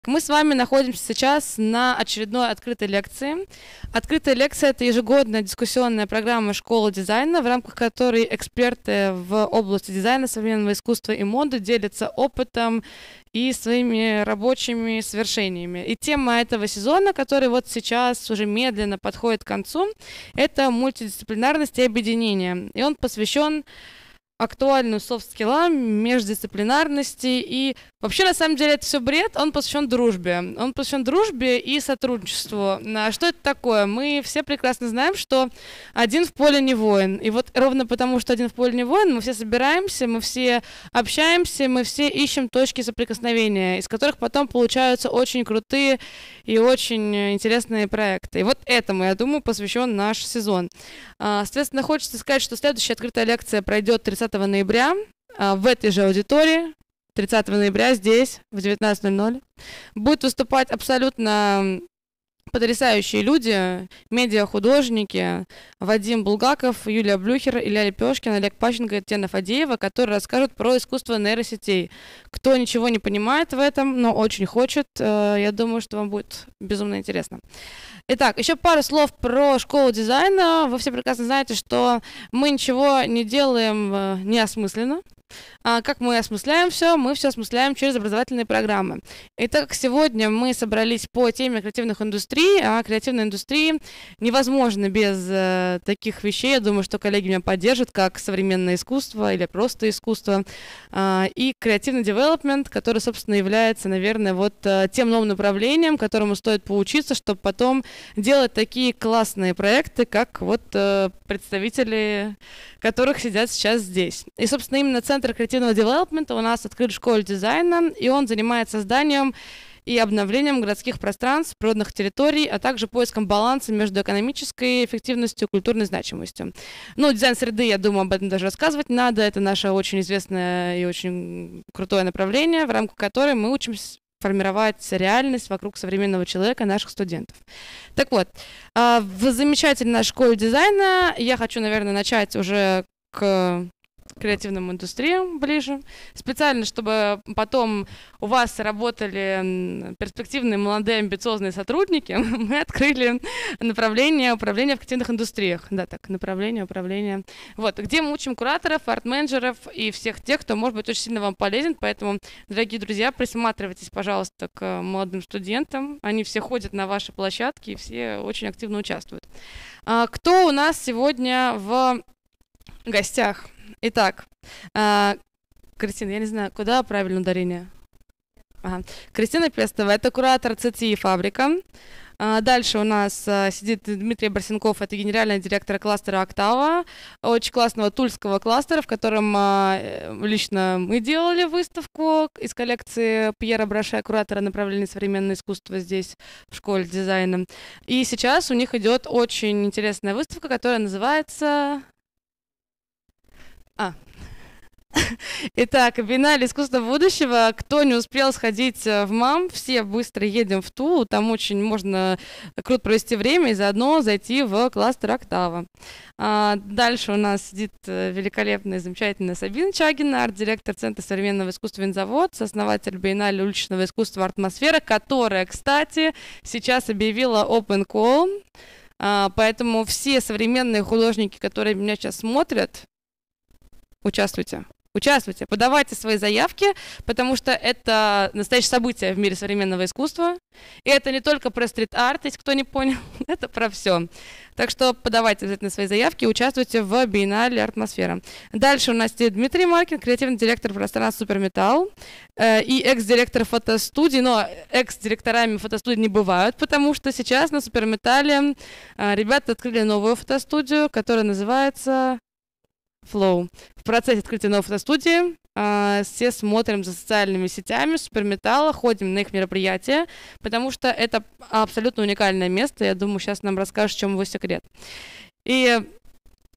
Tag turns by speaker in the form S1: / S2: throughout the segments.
S1: Мы с вами находимся сейчас на очередной открытой лекции. Открытая лекция – это ежегодная дискуссионная программа школы дизайна, в рамках которой эксперты в области дизайна, современного искусства и моды делятся опытом и своими рабочими свершениями. И тема этого сезона, который вот сейчас уже медленно подходит к концу, это мультидисциплинарность и объединение. И он посвящен актуальным софт-скиллам, междисциплинарности и вообще на самом деле это все бред, он посвящен дружбе. Он посвящен дружбе и сотрудничеству. А что это такое? Мы все прекрасно знаем, что один в поле не воин. И вот ровно потому, что один в поле не воин, мы все собираемся, мы все общаемся, мы все ищем точки соприкосновения, из которых потом получаются очень крутые и очень интересные проекты. И вот этому, я думаю, посвящен наш сезон. Соответственно, хочется сказать, что следующая открытая лекция пройдет 30 ноября в этой же аудитории. 30 ноября здесь, в 19:00. Будут выступать абсолютно потрясающие люди, медиахудожники Вадим Булгаков, Юлия Блюхер, Илья Лепешкин, Олег Пащенко и Татьяна Фадеева, которые расскажут про искусство нейросетей. Кто ничего не понимает в этом, но очень хочет, я думаю, что вам будет безумно интересно. Итак, еще пару слов про школу дизайна. Вы все прекрасно знаете, что мы ничего не делаем неосмысленно. Как мы осмысляем все? Мы все осмысляем через образовательные программы. Итак, сегодня мы собрались по теме креативных индустрий. А креативной индустрии невозможно без таких вещей. Я думаю, что коллеги меня поддержат, как современное искусство или просто искусство. И креативный девелопмент, который, собственно, является, наверное, вот тем новым направлением, которому стоит поучиться, чтобы потом делать такие классные проекты, как вот представители, которых сидят сейчас здесь. И, собственно, именно Центр креативного девелопмента у нас открыт в школе дизайна, и он занимается созданием и обновлением городских пространств, природных территорий, а также поиском баланса между экономической эффективностью и культурной значимостью. Ну, дизайн среды, я думаю, об этом даже рассказывать надо. Это наше очень известное и очень крутое направление, в рамках которой мы учимся формировать реальность вокруг современного человека, наших студентов. Так вот, в замечательной нашей школе дизайна я хочу, наверное, начать уже к креативным индустриям ближе, специально, чтобы потом у вас работали перспективные, молодые, амбициозные сотрудники, мы открыли направление управления в креативных индустриях. Да, так, направление управления. Вот, где мы учим кураторов, арт-менеджеров и всех тех, кто может быть очень сильно вам полезен. Поэтому, дорогие друзья, присматривайтесь, пожалуйста, к молодым студентам. Они все ходят на ваши площадки и все очень активно участвуют. Кто у нас сегодня в гостях? Итак, Кристина, я не знаю, куда правильное ударение? Ага. Кристина Пестова, это куратор ЦТИ «Фабрика». Дальше у нас сидит Дмитрий Барсенков, это генеральный директор кластера «Октава», очень классного тульского кластера, в котором лично мы делали выставку из коллекции Пьера Браше, куратора направления современное искусство здесь, в школе дизайна. И сейчас у них идет очень интересная выставка, которая называется... Итак, биеннале искусства будущего. Кто не успел сходить в МАМ, все быстро едем в Тулу. Там очень можно круто провести время и заодно зайти в кластер «Октава». Дальше у нас сидит великолепная, замечательная Сабина Чагина, арт-директор Центра современного искусства «Винзавод», сооснователь биеннале уличного искусства «Артмосфера», которая, кстати, сейчас объявила open call. Поэтому все современные художники, которые меня сейчас смотрят, участвуйте. Участвуйте, подавайте свои заявки, потому что это настоящее событие в мире современного искусства. И это не только про стрит-арт, если кто не понял, это про все. Так что подавайте обязательно свои заявки, участвуйте в биеннале «Артмосфера». Дальше у нас сидит Дмитрий Маркин, креативный директор пространства «Суперметалл» и экс-директор фотостудии. Но экс-директорами фотостудий не бывают, потому что сейчас на «Суперметалле» ребята открыли новую фотостудию, которая называется... Flow. В процессе открытия новой фотостудии все смотрим за социальными сетями Суперметалла, ходим на их мероприятия, потому что это абсолютно уникальное место. Я думаю, сейчас нам расскажут, в чем его секрет. И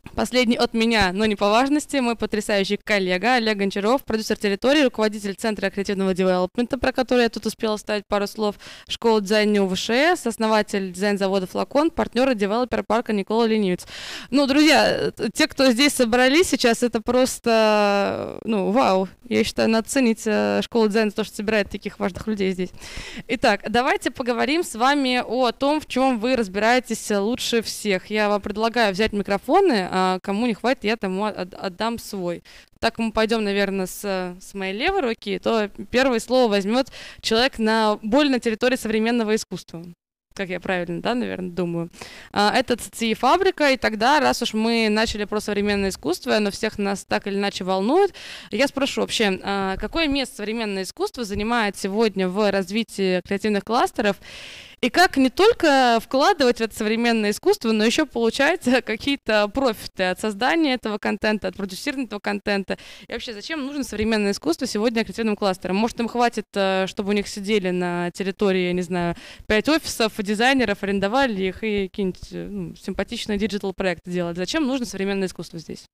S1: Последний от меня, но не по важности, мой потрясающий коллега Олег Гончаров, продюсер территории, руководитель Центра креативного девелопмента, про который я тут успела вставить пару слов, школа дизайна УВШС, основатель дизайн-завода «Флакон», партнер и девелопер парка Никола Ленивец. Ну, друзья, те, кто здесь собрались сейчас, это просто, ну, вау. Я считаю, надо ценить школу дизайна за то, что собирает таких важных людей здесь. Итак, давайте поговорим с вами о том, в чем вы разбираетесь лучше всех. Я вам предлагаю взять микрофоны, а кому не хватит, я тому отдам свой. Так мы пойдем, наверное, с моей левой руки, то первое слово возьмет человек более на территории современного искусства. Как я правильно, да, наверное, думаю. Это ЦЦИ «Фабрика», и тогда, раз уж мы начали про современное искусство, и оно всех нас так или иначе волнует, я спрошу вообще, какое место современное искусство занимает сегодня в развитии креативных кластеров, и как не только вкладывать в это современное искусство, но еще получать какие-то профиты от создания этого контента, от продюсирования этого контента. И вообще, зачем нужно современное искусство сегодня креативным кластерам? Может, им хватит, чтобы у них сидели на территории, я не знаю, 5 офисов, дизайнеров, арендовали их и какие-нибудь симпатичные диджитал-проекты делать. Зачем нужно современное искусство здесь?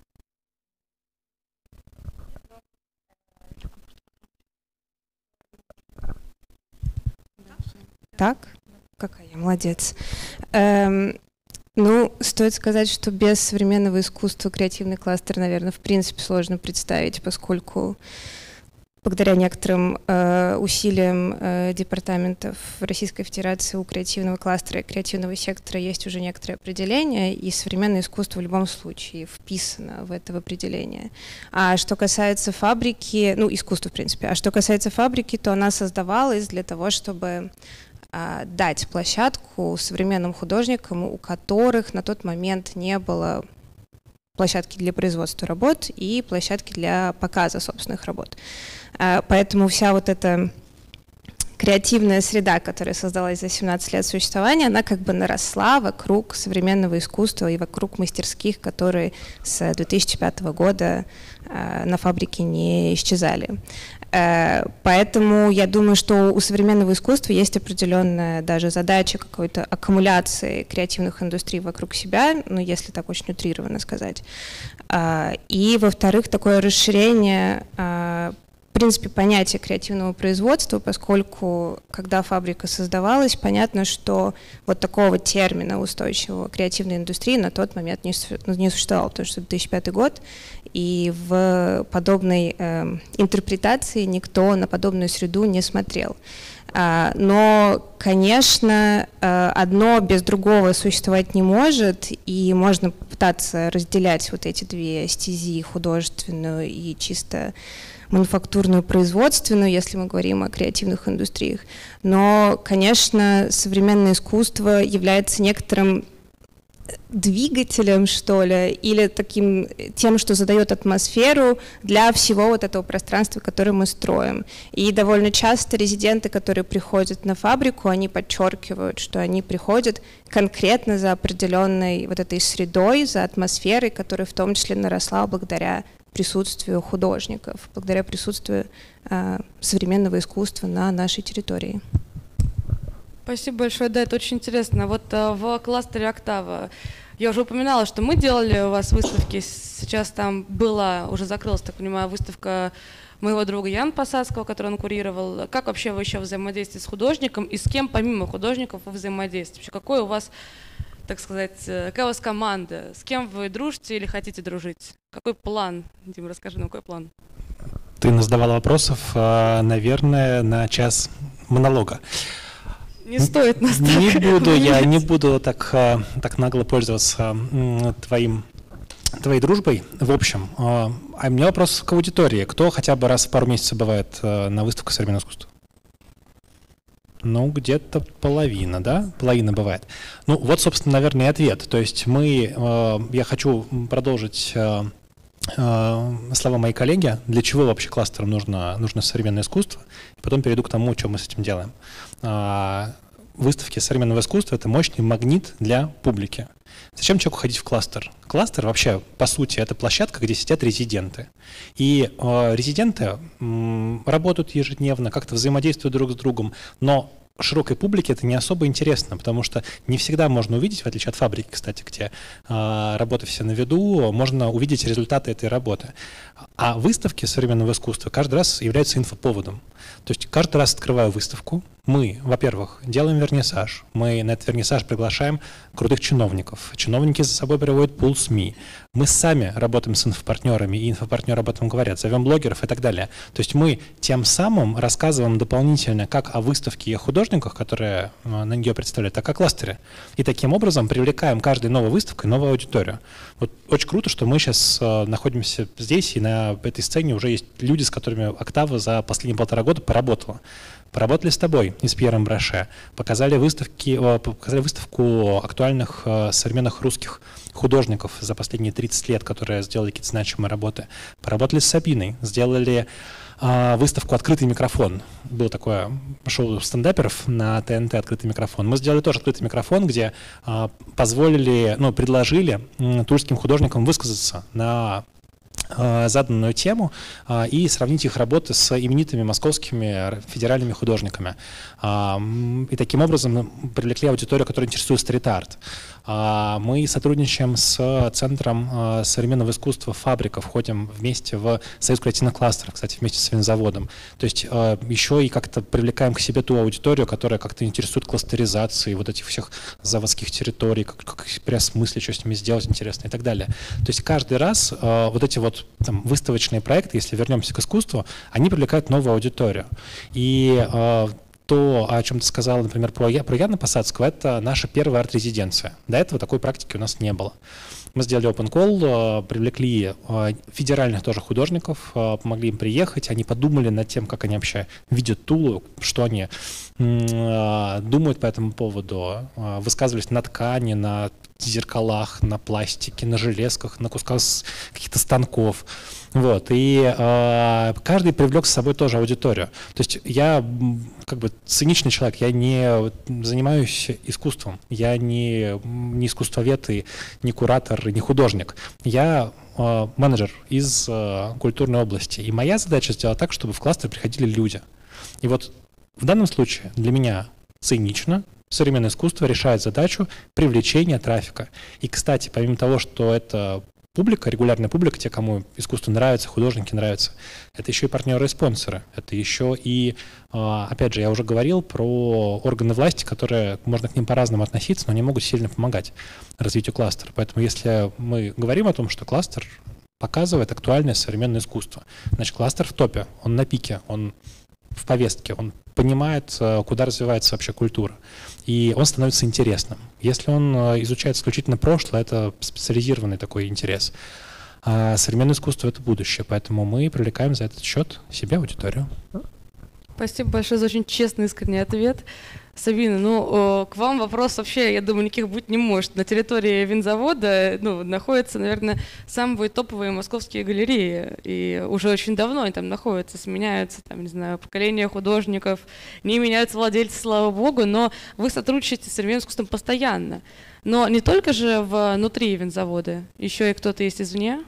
S2: Так? Какая я молодец. Ну, стоит сказать, что без современного искусства креативный кластер, наверное, в принципе сложно представить, поскольку благодаря некоторым усилиям департаментов Российской Федерации у креативного кластера и креативного сектора есть уже некоторые определения, и современное искусство в любом случае вписано в это определение. А что касается фабрики, ну, искусства, в принципе, а что касается фабрики, то она создавалась для того, чтобы дать площадку современным художникам, у которых на тот момент не было площадки для производства работ и площадки для показа собственных работ. Поэтому вся вот эта креативная среда, которая создалась за 17 лет существования, она как бы наросла вокруг современного искусства и вокруг мастерских, которые с 2005 года на фабрике не исчезали. Поэтому я думаю, что у современного искусства есть определенная даже задача какой-то аккумуляции креативных индустрий вокруг себя, ну, если так очень утрированно сказать. И, во-вторых, такое расширение, в принципе, понятия креативного производства, поскольку, когда фабрика создавалась, понятно, что вот такого термина устойчивого креативной индустрии на тот момент не существовало, потому что 2005 год, и в подобной интерпретации никто на подобную среду не смотрел. Но, конечно, одно без другого существовать не может, и можно попытаться разделять вот эти две стези, художественную и чисто мануфактурную, производственную, если мы говорим о креативных индустриях. Но, конечно, современное искусство является некоторым двигателем, что ли, или таким тем, что задает атмосферу для всего вот этого пространства, которое мы строим. И довольно часто резиденты, которые приходят на фабрику, они подчеркивают, что они приходят конкретно за определенной вот этой средой, за атмосферой, которая в том числе наросла благодаря присутствию художников, благодаря присутствию современного искусства на нашей территории.
S1: Спасибо большое, да, это очень интересно. Вот в кластере «Октава» я уже упоминала, что мы делали у вас выставки, сейчас там была, уже закрылась, так понимаю, выставка моего друга Яна Посадского, который он курировал. Как вообще вы еще взаимодействуете с художником и с кем помимо художников вы взаимодействуете? Вообще, какой у вас, так сказать, какая у вас команда? С кем вы дружите или хотите дружить? Какой план? Дима, расскажи нам, какой план?
S3: Ты нас задавала вопросов, наверное, на час монолога.
S1: Не стоит нас
S3: Не буду так нагло пользоваться твоей дружбой. В общем, а у меня вопрос к аудитории. Кто хотя бы раз в пару месяцев бывает на выставках современного искусства? Ну, где-то половина, да? Половина бывает. Ну, вот, собственно, наверное, и ответ. То есть я хочу продолжить слова моей коллеги, для чего вообще кластерам нужно современное искусство, и потом перейду к тому, что мы с этим делаем. Выставки современного искусства – это мощный магнит для публики. Зачем человеку ходить в кластер? Кластер вообще, по сути, это площадка, где сидят резиденты. И резиденты работают ежедневно, как-то взаимодействуют друг с другом, но широкой публике это не особо интересно, потому что не всегда можно увидеть, в отличие от фабрики, кстати, где работы все на виду, можно увидеть результаты этой работы. А выставки современного искусства каждый раз являются инфоповодом. То есть каждый раз открываю выставку, мы, во-первых, делаем вернисаж, мы на этот вернисаж приглашаем крутых чиновников, чиновники за собой приводят пул СМИ, мы сами работаем с инфопартнерами, и инфопартнеры об этом говорят, зовем блогеров и так далее. То есть мы тем самым рассказываем дополнительно как о выставке и о художниках, которые на нее представляют, так и о кластере. И таким образом привлекаем каждой новой выставкой новую аудиторию. Вот очень круто, что мы сейчас находимся здесь, и на этой сцене уже есть люди, с которыми «Октава» за последние 1,5 года поработала. Поработали с тобой и с Пьером Браше, показали выставку актуальных современных русских художников за последние 30 лет, которые сделали какие-то значимые работы. Поработали с Сабиной, сделали выставку «Открытый микрофон». Было такое шоу стендаперов на ТНТ «Открытый микрофон». Мы сделали тоже «Открытый микрофон», где предложили тульским художникам высказаться на заданную тему и сравнить их работы с именитыми московскими федеральными художниками. И таким образом привлекли аудиторию, которая интересует стрит-арт. Мы сотрудничаем с Центром современного искусства «Фабрика», входим вместе в Союз креативных кластеров, кстати, вместе с винзаводом. То есть еще и как-то привлекаем к себе ту аудиторию, которая как-то интересует кластеризацией вот этих всех заводских территорий, как их переосмыслить, что с ними сделать интересно и так далее. То есть каждый раз вот эти вот там выставочные проекты, если вернемся к искусству, они привлекают новую аудиторию. И то, о чем ты сказала, например, про Яна Посадского, это наша первая арт-резиденция. До этого такой практики у нас не было. Мы сделали open call, привлекли федеральных тоже художников, помогли им приехать, они подумали над тем, как они вообще видят Тулу, что они думают по этому поводу, высказывались на ткани, на зеркалах, на пластике, на железках, на кусках каких-то станков. Вот. И каждый привлек с собой тоже аудиторию. То есть я как бы циничный человек, я не занимаюсь искусством, я не искусствовед, и не куратор, и не художник. Я менеджер из культурной области. И моя задача сделать так, чтобы в кластер приходили люди. И вот в данном случае для меня цинично современное искусство решает задачу привлечения трафика. И, кстати, помимо того, что это публика, регулярная публика, те, кому искусство нравится, художники нравятся, это еще и партнеры и спонсоры. Это еще и, опять же, я уже говорил про органы власти, которые, можно к ним по-разному относиться, но они могут сильно помогать развитию кластера. Поэтому если мы говорим о том, что кластер показывает актуальное современное искусство, значит, кластер в топе, он на пике, он в повестке, он понимает, куда развивается вообще культура, и он становится интересным. Если он изучает исключительно прошлое, это специализированный такой интерес. А современное искусство — это будущее, поэтому мы привлекаем за этот счет себе аудиторию.
S1: Спасибо большое за очень честный, искренний ответ. Сабина, к вам вопрос вообще, я думаю, никаких быть не может. На территории винзавода находятся, наверное, самые топовые московские галереи. И уже очень давно они там находятся, сменяются, там, не знаю, поколения художников, не меняются владельцы, слава богу, но вы сотрудничаете с современным искусством постоянно. Но не только же внутри винзавода, еще и кто-то есть извне?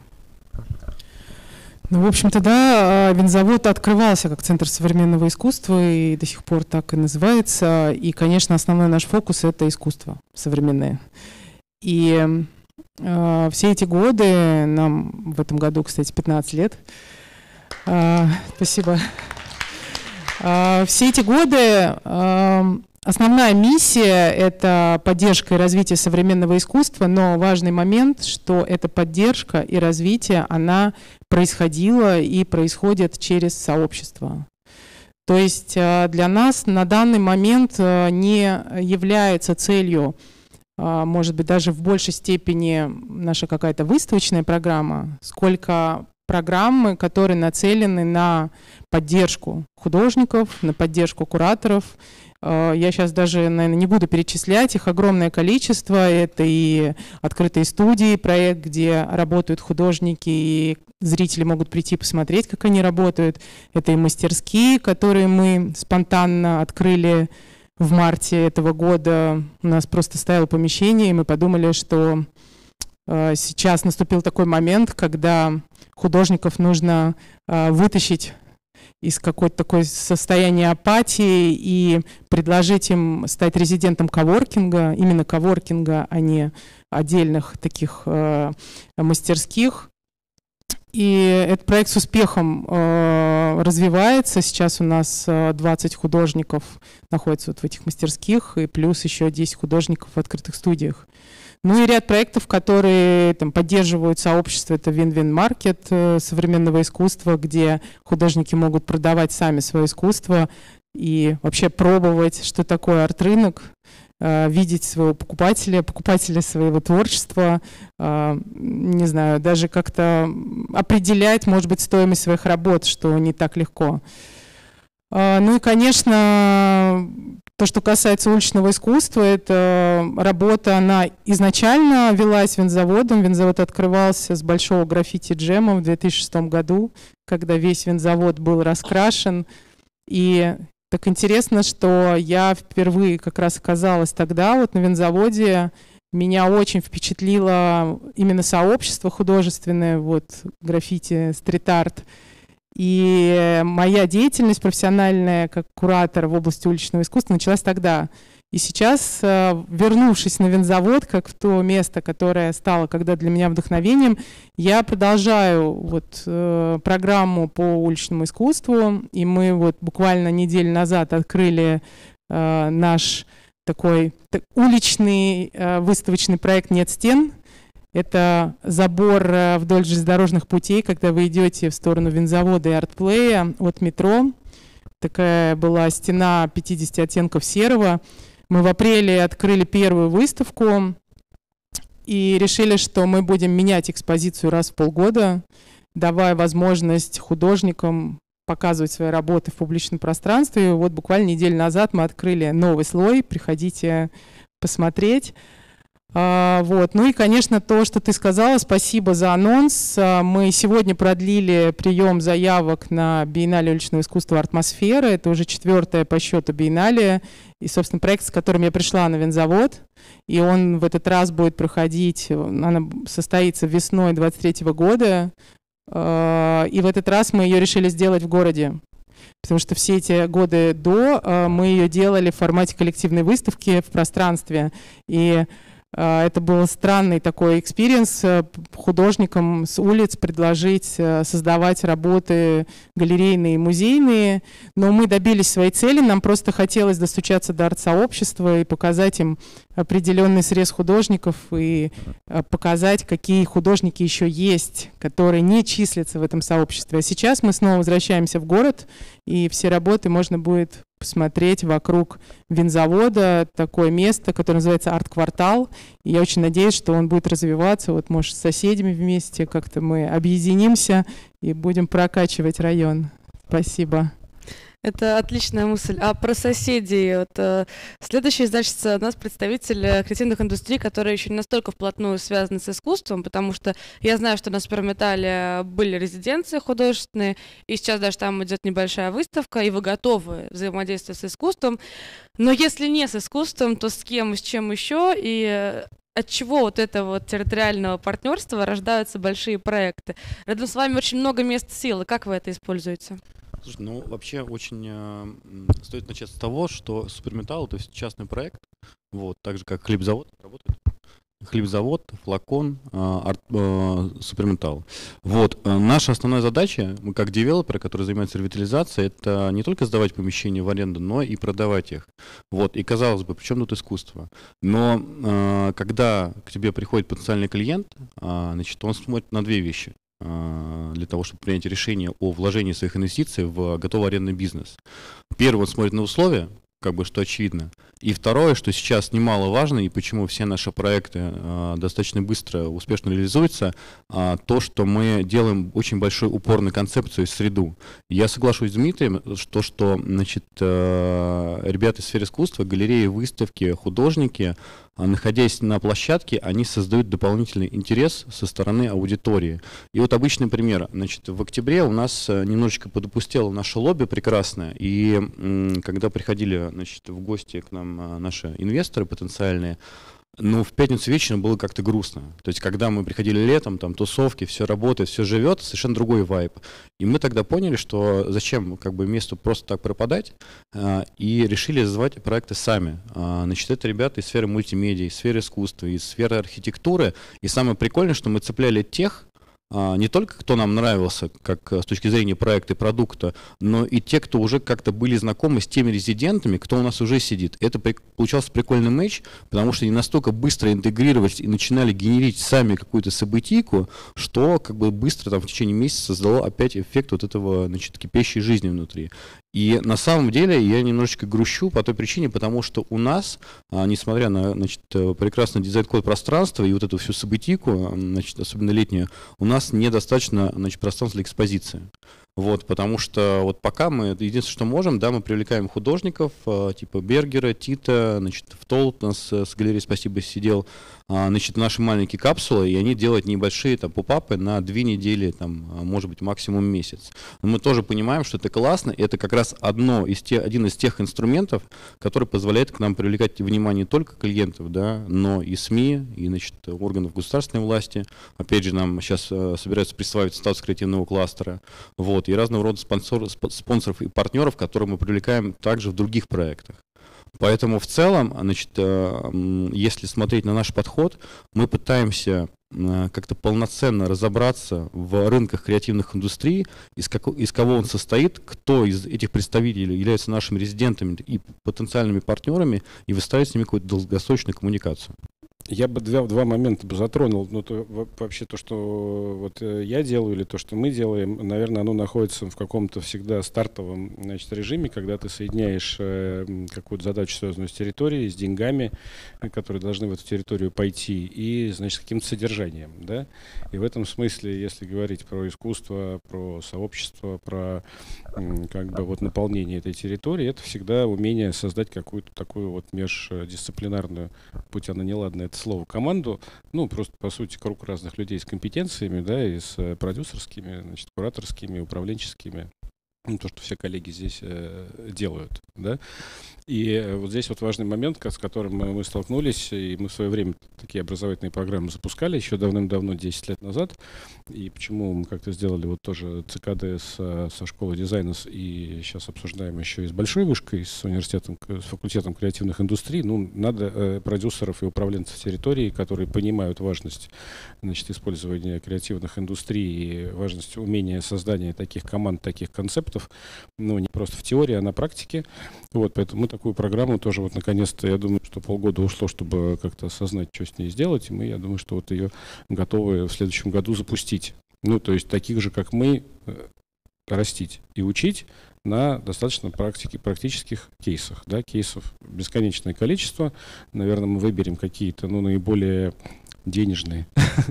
S4: В общем-то, да, винзавод открывался как Центр современного искусства и до сих пор так и называется. И, конечно, основной наш фокус — это искусство современное. И все эти годы, нам в этом году, кстати, 15 лет, спасибо, все эти годы основная миссия — это поддержка и развитие современного искусства, но важный момент, что эта поддержка и развитие, она происходила и происходит через сообщество. То есть для нас на данный момент не является целью, может быть, даже в большей степени наша какая-то выставочная программа, сколько программы, которые нацелены на поддержку художников, на поддержку кураторов. Я сейчас даже, наверное, не буду перечислять, их огромное количество. Это и открытые студии, проект, где работают художники, и зрители могут прийти посмотреть, как они работают. Это и мастерские, которые мы спонтанно открыли в марте этого года. У нас просто стояло помещение, и мы подумали, что сейчас наступил такой момент, когда художников нужно вытащить из какой-то такой состояния апатии и предложить им стать резидентом коворкинга, именно коворкинга, а не отдельных таких мастерских. И этот проект с успехом развивается. Сейчас у нас 20 художников находятся вот в этих мастерских, и плюс еще 10 художников в открытых студиях. Ну и ряд проектов, которые там поддерживают сообщество, это Win-Win Market современного искусства, где художники могут продавать сами свое искусство и вообще пробовать, что такое арт-рынок, видеть своего покупателя своего творчества, не знаю, даже как-то определять, может быть, стоимость своих работ, что не так легко. Ну и, конечно, то, что касается уличного искусства, это работа, она изначально велась винзаводом. Винзавод открывался с большого граффити-джема в 2006 году, когда весь винзавод был раскрашен. И так интересно, что я впервые как раз оказалась тогда вот на винзаводе. Меня очень впечатлило именно сообщество художественное, вот граффити, стрит-арт. И моя деятельность профессиональная как куратор в области уличного искусства началась тогда. И сейчас, вернувшись на винзавод, как в то место, которое стало когда для меня вдохновением, я продолжаю вот, программу по уличному искусству. И мы вот буквально неделю назад открыли наш такой уличный выставочный проект «Нет стен». Это забор вдоль железнодорожных путей, когда вы идете в сторону винзавода и артплея от метро. Такая была стена 50 оттенков серого. Мы в апреле открыли первую выставку и решили, что мы будем менять экспозицию раз в полгода, давая возможность художникам показывать свои работы в публичном пространстве. И вот буквально неделю назад мы открыли новый слой. Приходите посмотреть. Вот. Ну и, конечно, то, что ты сказала, спасибо за анонс. Мы сегодня продлили прием заявок на биеннале уличного искусства «Артмосфера». Это уже 4-я по счету биеннале. И, собственно, проект, с которым я пришла на винзавод. И он в этот раз будет проходить, она состоится весной 2023 года. И в этот раз мы ее решили сделать в городе. Потому что все эти годы до мы ее делали в формате коллективной выставки в пространстве. И это был странный такой экспириенс художникам с улиц предложить создавать работы галерейные и музейные, но мы добились своей цели, нам просто хотелось достучаться до арт-сообщества и показать им определенный срез художников и показать, какие художники еще есть, которые не числятся в этом сообществе. А сейчас мы снова возвращаемся в город, и все работы можно будет посмотреть вокруг винзавода, такое место, которое называется «Арт-квартал». И я очень надеюсь, что он будет развиваться. Вот, может, с соседями вместе как-то мы объединимся и будем прокачивать район. Спасибо.
S1: Это отличная мысль. А про соседей. Вот, следующая издательство у нас представитель креативных индустрий, которые еще не настолько вплотную связаны с искусством, потому что я знаю, что на Суперметалле были резиденции художественные, и сейчас даже там идет небольшая выставка, и вы готовы взаимодействовать с искусством. Но если не с искусством, то с кем и с чем еще? И от чего вот этого вот территориального партнерства рождаются большие проекты? Рядом с вами очень много мест силы. Как вы это используете?
S5: Слушай, ну вообще очень стоит начать с того, что Суперметалл — это частный проект, вот, так же как хлебзавод работает. Хлебзавод, флакон, Суперметалл. Вот, наша основная задача, мы как девелоперы, которые занимаются ревитализацией, это не только сдавать помещения в аренду, но и продавать их. Вот, и казалось бы, при чем тут искусство? Но когда к тебе приходит потенциальный клиент, значит, он смотрит на две вещи для того, чтобы принять решение о вложении своих инвестиций в готовый арендный бизнес. Первый, он смотрит на условия, как бы, что очевидно. И второе, что сейчас немаловажно, и почему все наши проекты достаточно быстро, успешно реализуются, то, что мы делаем очень большой упор на концепцию и среду. Я соглашусь с Дмитрием, что значит, ребята из сферы искусства, галереи, выставки, художники, находясь на площадке, они создают дополнительный интерес со стороны аудитории. И вот обычный пример. Значит, в октябре у нас немножечко подопустело наше лобби прекрасное, и когда приходили, значит, в гости к нам наши инвесторы потенциальные, Но в пятницу вечером было как-то грустно. То есть, когда мы приходили летом, там тусовки, все работает, все живет, совершенно другой вайб. И мы тогда поняли, что зачем как бы месту просто так пропадать, и решили создавать проекты сами. Значит, это ребята из сферы мультимедиа, из сферы искусства, из сферы архитектуры. И самое прикольное, что мы цепляли тех, не только кто нам нравился, как с точки зрения проекта и продукта, но и те, кто уже как-то были знакомы с теми резидентами, кто у нас уже сидит. Это получался прикольный матч, потому что они настолько быстро интегрировались и начинали генерить сами какую-то событийку, что как бы быстро там в течение месяца создало опять эффект вот этого, значит, кипящей жизни внутри. И на самом деле я немножечко грущу по той причине, потому что у нас, несмотря на, значит, прекрасный дизайн-код пространства и вот эту всю событийку, значит, особенно летнюю, у нас недостаточно, значит, пространства для экспозиции. Вот, потому что вот пока мы, единственное, что можем, да, мы привлекаем художников, типа Бергера, Тита, значит, Втолт у нас с галереей «Спасибо» сидел, значит, наши маленькие капсулы, и они делают небольшие там поп-апы на 2 недели, там, может быть, максимум месяц. Но мы тоже понимаем, что это классно, и это как раз один из тех инструментов, который позволяет к нам привлекать внимание не только клиентов, да, но и СМИ, и, значит, органов государственной власти. Опять же, нам сейчас собираются присваивать статус креативного кластера, вот, и разного рода спонсоров и партнеров, которые мы привлекаем также в других проектах. Поэтому в целом, значит, если смотреть на наш подход, мы пытаемся как-то полноценно разобраться в рынках креативных индустрий, из кого он состоит, кто из этих представителей является нашими резидентами и потенциальными партнерами, и выстраивать с ними какую-то долгосрочную коммуникацию.
S6: Я бы два момента бы затронул. Ну, вообще то, что вот я делаю, или то, что мы делаем, наверное, оно находится в каком-то всегда стартовом, значит, режиме, когда ты соединяешь какую-то задачу, связанную с территорией, с деньгами, которые должны в эту территорию пойти, и, значит, каким-то содержанием, да. И в этом смысле, если говорить про искусство, про сообщество, про как бы вот наполнение этой территории, это всегда умение создать какую-то такую вот междисциплинарную, будь она неладная, это слово, команду, ну, просто, по сути, круг разных людей с компетенциями, да, и с продюсерскими, значит, кураторскими, управленческими, ну, то, что все коллеги здесь делают, да. И вот здесь вот важный момент, с которым мы столкнулись, и мы в свое время такие образовательные программы запускали еще давным-давно, 10 лет назад. И почему мы как-то сделали вот тоже ЦКД со школой дизайна, и сейчас обсуждаем еще и с Большой вышкой, с университетом, с факультетом креативных индустрий. Ну, надо продюсеров и управленцев территории, которые понимают важность, значит, использования креативных индустрий и важность умения создания таких команд, таких концептов, ну, не просто в теории, а на практике. Вот, поэтому мы такую программу тоже вот наконец-то, я думаю, что полгода ушло, чтобы как-то осознать, что с ней сделать, и мы, я думаю, что вот ее готовы в следующем году запустить. Ну, то есть таких же, как мы, растить и учить на достаточно практических кейсах, да, кейсов бесконечное количество. Наверное, мы выберем какие-то, ну, наиболее денежные,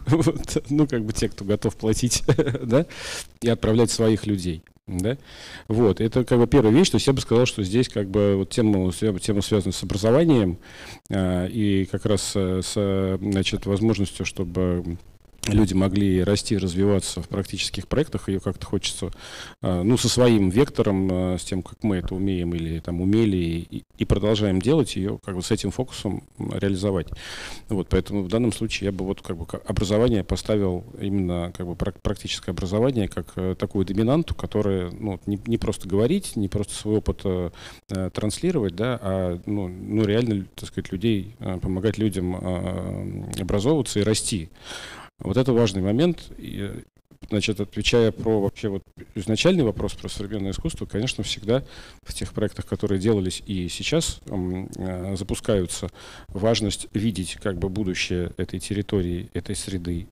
S6: ну, как бы те, кто готов платить, да, и отправлять своих людей. Да? Вот, это как бы первая вещь, то есть я бы сказал, что здесь как бы вот тема связана с образованием и как раз с, значит, возможностью, чтобы люди могли расти, развиваться в практических проектах, ее как-то хочется, ну, со своим вектором, с тем, как мы это умеем или там умели и продолжаем делать, ее как бы с этим фокусом реализовать. Вот, поэтому в данном случае я бы вот как бы образование поставил именно как бы практическое образование как такую доминанту, которая, ну, не просто говорить, не просто свой опыт транслировать, да, а ну реально, так сказать, людей, помогать людям образовываться и расти. Вот это важный момент. И, значит, отвечая про вообще вот изначальный вопрос про современное искусство, конечно, всегда в тех проектах, которые делались и сейчас запускаются, важность видеть как бы будущее этой территории, этой среды,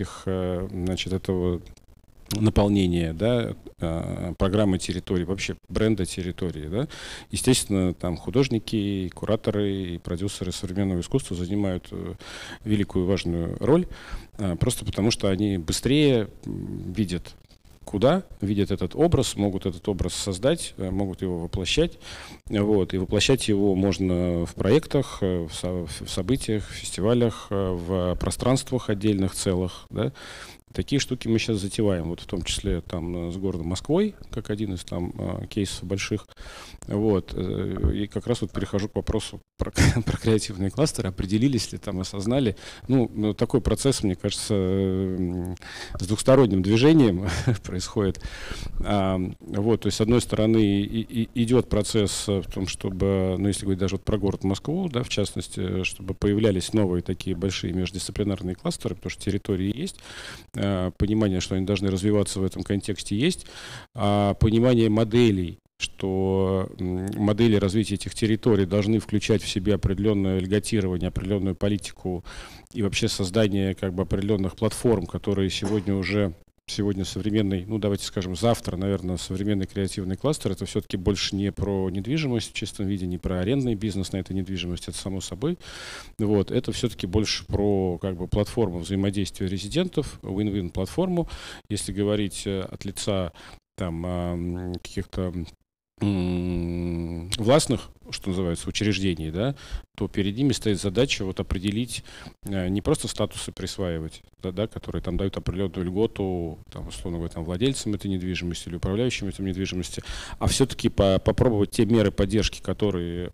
S6: значит, этого наполнения, да, программы территории, вообще бренда территории, да. Естественно, там художники, кураторы и продюсеры современного искусства занимают великую важную роль, просто потому что они быстрее видят, куда, видят этот образ, могут этот образ создать, могут его воплощать. Вот, и воплощать его можно в проектах, в событиях, в фестивалях, в пространствах отдельных целых, да. Такие штуки мы сейчас затеваем, вот в том числе там с городом Москвой, как один из там кейсов больших. Вот. И как раз вот перехожу к вопросу про креативные кластеры. Определились ли там, осознали? Ну, такой процесс, мне кажется, с двухсторонним движением происходит. Вот, то есть, с одной стороны, идет процесс в том, чтобы, ну, если говорить даже вот про город Москву, да, в частности, чтобы появлялись новые такие большие междисциплинарные кластеры, потому что территории есть, понимание, что они должны развиваться в этом контексте, есть, понимание моделей, что модели развития этих территорий должны включать в себя определенное льготирование, определенную политику и вообще создание как бы определенных платформ, которые сегодня современный, ну давайте скажем, завтра, наверное, современный креативный кластер, это все-таки больше не про недвижимость в чистом виде, не про арендный бизнес на этой недвижимости, это само собой. Вот, это все-таки больше про как бы платформу взаимодействия резидентов, win-win платформу. Если говорить от лица там каких-то властных, что называется, учреждений, да, то перед ними стоит задача вот определить, не просто статусы присваивать, да, которые там дают определенную льготу, там, условно говоря, там, владельцам этой недвижимости или управляющим этой недвижимости, а все-таки попробовать те меры поддержки, которые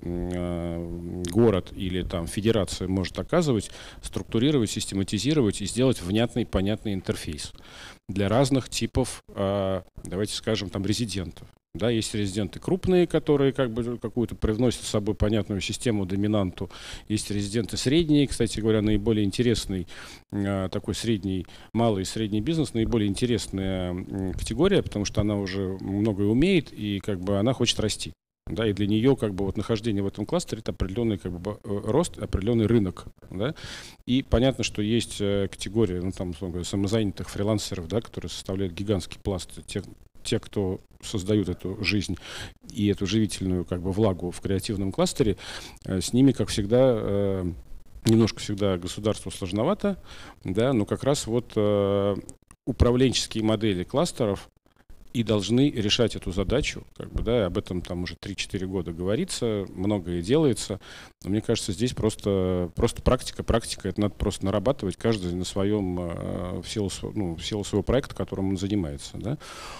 S6: город или там федерация может оказывать, структурировать, систематизировать и сделать внятный, понятный интерфейс для разных типов, давайте скажем, там, резидентов. Да, есть резиденты крупные, которые как бы какую-то привносят с собой понятную систему, доминанту. Есть резиденты средние, кстати говоря, наиболее интересный такой средний, малый и средний бизнес, наиболее интересная категория, потому что она уже многое умеет и как бы она хочет расти. Да, и для нее как бы вот нахождение в этом кластере это определенный как бы рост, определенный рынок, да, и понятно, что есть категория, ну там самозанятых фрилансеров, да, которые составляют гигантский пласт, те, кто создают эту жизнь и эту живительную как бы влагу в креативном кластере, с ними, как всегда, немножко всегда государству сложновато, да, но как раз вот управленческие модели кластеров и должны решать эту задачу, как бы, да, об этом там уже 3-4 года говорится, многое делается, но мне кажется, здесь просто практика, это надо просто нарабатывать каждый на своем, в силу своего проекта, которым он занимается, да.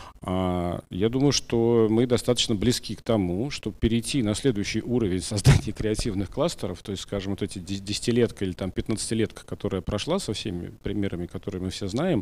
S6: Я думаю, что мы достаточно близки к тому, чтобы перейти на следующий уровень создания креативных кластеров, то есть, скажем, вот эти 10-летка или там 15-летка, которая прошла со всеми примерами, которые мы все знаем,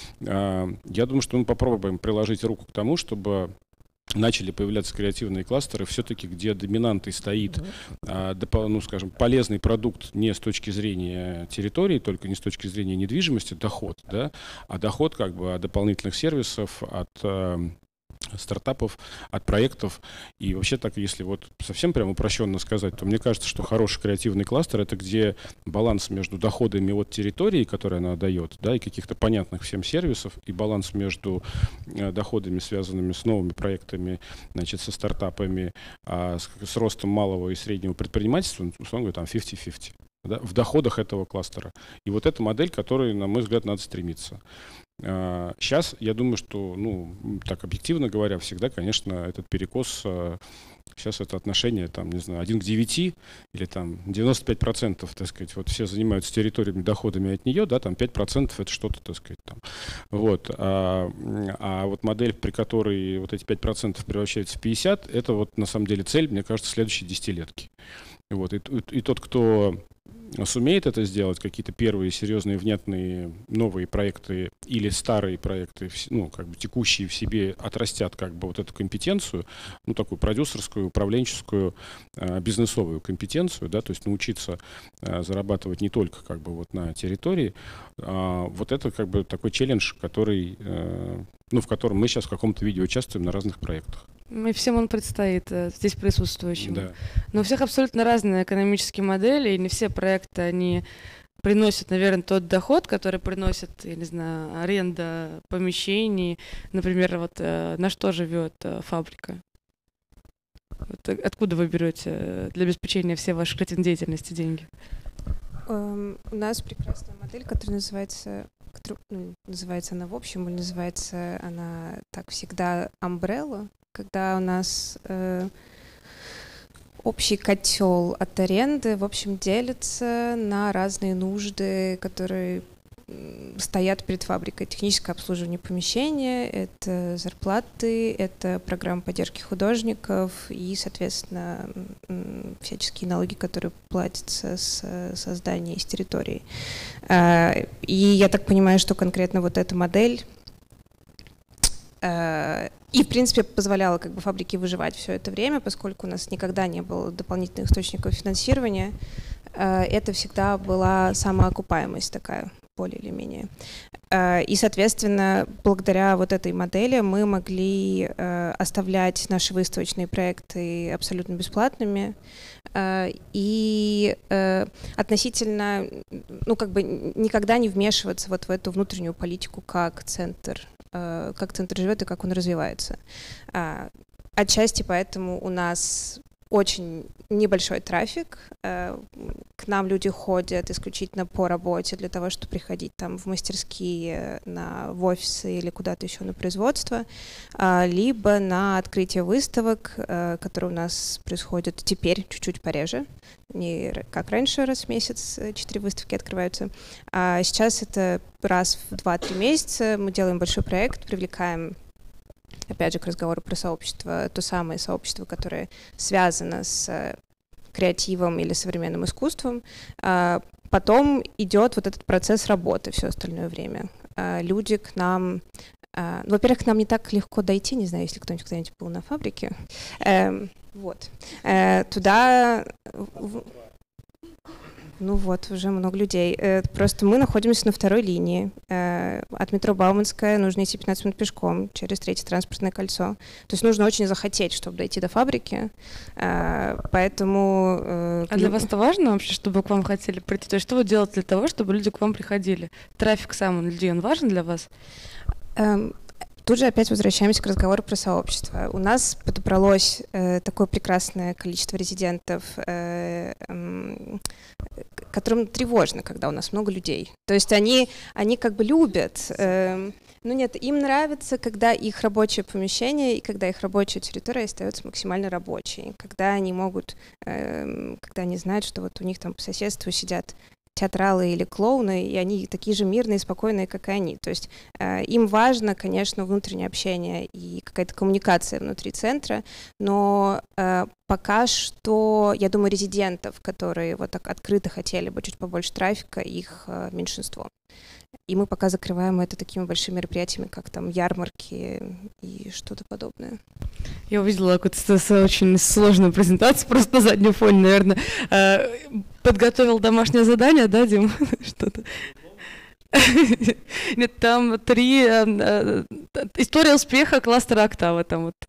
S6: я думаю, что мы попробуем приложить руку к тому, чтобы начали появляться креативные кластеры, все-таки где доминантой стоит, ну, скажем, полезный продукт не с точки зрения территории, только не с точки зрения недвижимости, доход, да, а доход как бы от дополнительных сервисов, от стартапов, от проектов. И вообще так, если вот совсем прям упрощенно сказать, то мне кажется, что хороший креативный кластер — это где баланс между доходами от территории, которую она дает, да, и каких-то понятных всем сервисов, и баланс между доходами, связанными с новыми проектами, значит, со стартапами, с ростом малого и среднего предпринимательства, условно говоря, там 50-50. Да, в доходах этого кластера. И вот эта модель, к которой, на мой взгляд, надо стремиться. Сейчас, я думаю, что, ну, так объективно говоря, всегда, конечно, этот перекос, сейчас это отношение, там, не знаю, 1 к 9 или там 95%, так сказать, вот все занимаются территориями, доходами от нее, да, там 5% это что-то, так сказать, там. Вот. А вот модель, при которой вот эти 5% превращаются в 50%, это вот на самом деле цель, мне кажется, следующей десятилетки. Вот. И тот, кто сумеет это сделать, какие-то первые серьезные, внятные новые проекты или старые проекты, ну, как бы текущие в себе отрастят как бы вот эту компетенцию, ну, такую продюсерскую, управленческую, бизнесовую компетенцию, да, то есть научиться зарабатывать не только как бы вот на территории, вот это как бы такой челлендж, который, ну, в котором мы сейчас в каком-то виде участвуем на разных проектах.
S1: И всем он предстоит, здесь присутствующим.
S6: Да.
S1: Но у всех абсолютно разные экономические модели, и не все проекты, они приносят, наверное, тот доход, который приносит, я не знаю, аренда помещений. Например, вот на что живет фабрика? Вот откуда вы берете для обеспечения всей вашей креативной деятельности деньги?
S2: У нас прекрасная модель, которая называется она в общем, или называется она так всегда Umbrella, когда у нас общий котел от аренды, в общем, делится на разные нужды, которые стоят перед фабрикой. Техническое обслуживание помещения, это зарплаты, это программа поддержки художников и, соответственно, всяческие налоги, которые платятся с здания и с территории. И я так понимаю, что конкретно вот эта модель и, в принципе, позволяла как бы фабрике выживать все это время, поскольку у нас никогда не было дополнительных источников финансирования. Это всегда была самоокупаемость такая, более или менее. И, соответственно, благодаря вот этой модели мы могли оставлять наши выставочные проекты абсолютно бесплатными и относительно, ну, как бы никогда не вмешиваться вот в эту внутреннюю политику, как центр живет и как он развивается. Отчасти поэтому у нас очень небольшой трафик. К нам люди ходят исключительно по работе для того, чтобы приходить там в мастерские, в офисы или куда-то еще на производство, либо на открытие выставок, которые у нас происходят теперь чуть-чуть пореже. Не как раньше, раз в месяц 4 выставки открываются. А сейчас это раз в 2-3 месяца. Мы делаем большой проект, привлекаем, опять же, к разговору про сообщество, то самое сообщество, которое связано с креативом или современным искусством. Потом идет вот этот процесс работы все остальное время. Люди к нам... во-первых, к нам не так легко дойти, не знаю, если кто-нибудь когда-нибудь был на фабрике. Вот. Туда... Ну вот, уже много людей. Просто мы находимся на второй линии. От метро Бауманская нужно идти 15 минут пешком через 3-е транспортное кольцо. То есть нужно очень захотеть, чтобы дойти до фабрики. Поэтому...
S1: А для вас это важно вообще, чтобы к вам хотели прийти? То есть что вы делаете для того, чтобы люди к вам приходили? Трафик сам людей, он важен для вас?
S2: Тут же опять возвращаемся к разговору про сообщество. У нас подобралось такое прекрасное количество резидентов, которым тревожно, когда у нас много людей. То есть они как бы любят, ну нет, им нравится, когда их рабочее помещение и когда их рабочая территория остается максимально рабочей, когда они могут, когда они знают, что вот у них там по соседству сидят театралы или клоуны, и они такие же мирные и спокойные, как и они. То есть им важно, конечно, внутреннее общение и какая-то коммуникация внутри центра, но пока что, я думаю, резидентов, которые вот так открыто хотели бы чуть побольше трафика, их меньшинство. И мы пока закрываем это такими большими мероприятиями, как там ярмарки и что-то подобное.
S1: Я увидела какую-то очень сложную презентацию, просто на заднем фоне, наверное. Подготовил домашнее задание, да, Дим? Что-то. Нет, там 3... История успеха кластера «Октава» там вот.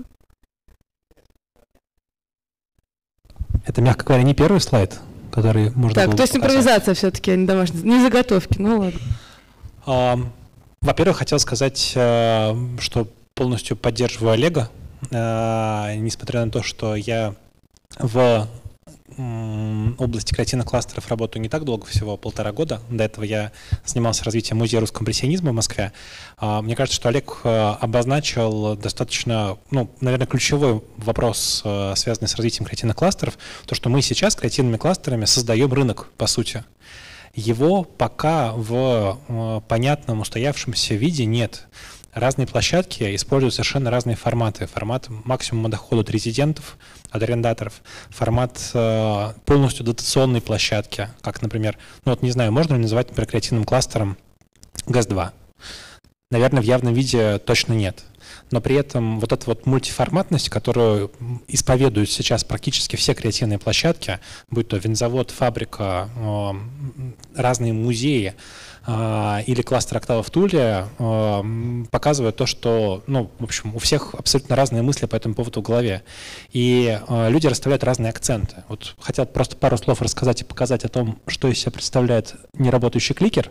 S3: Это, мягко говоря, не первый слайд, который можно
S1: так,
S3: было
S1: то есть
S3: показать.
S1: импровизация все-таки, а не домашняя, не заготовки, ну ладно.
S3: Во-первых, хотел сказать, что полностью поддерживаю Олега, несмотря на то, что я в области креативных кластеров работаю не так долго, всего 1,5 года. До этого я занимался развитием музея русского импрессионизма в Москве. Мне кажется, что Олег обозначил достаточно, ну, наверное, ключевой вопрос, связанный с развитием креативных кластеров, то, что мы сейчас креативными кластерами создаем рынок, по сути. Его пока в понятном устоявшемся виде нет. Разные площадки используют совершенно разные форматы. Формат максимума дохода от резидентов, от арендаторов. Формат полностью дотационной площадки, как, например, ну вот не знаю, можно ли называть, например, креативным кластером ГЭС-2? Наверное, в явном виде точно нет. Но при этом вот эта вот мультиформатность, которую исповедуют сейчас практически все креативные площадки, будь то винзавод, фабрика, разные музеи, или кластер «Октава» в Туле, показывает то, что, ну, в общем, у всех абсолютно разные мысли по этому поводу в голове. И люди расставляют разные акценты. Вот хотел просто пару слов рассказать и показать о том, что из себя представляет неработающий кликер.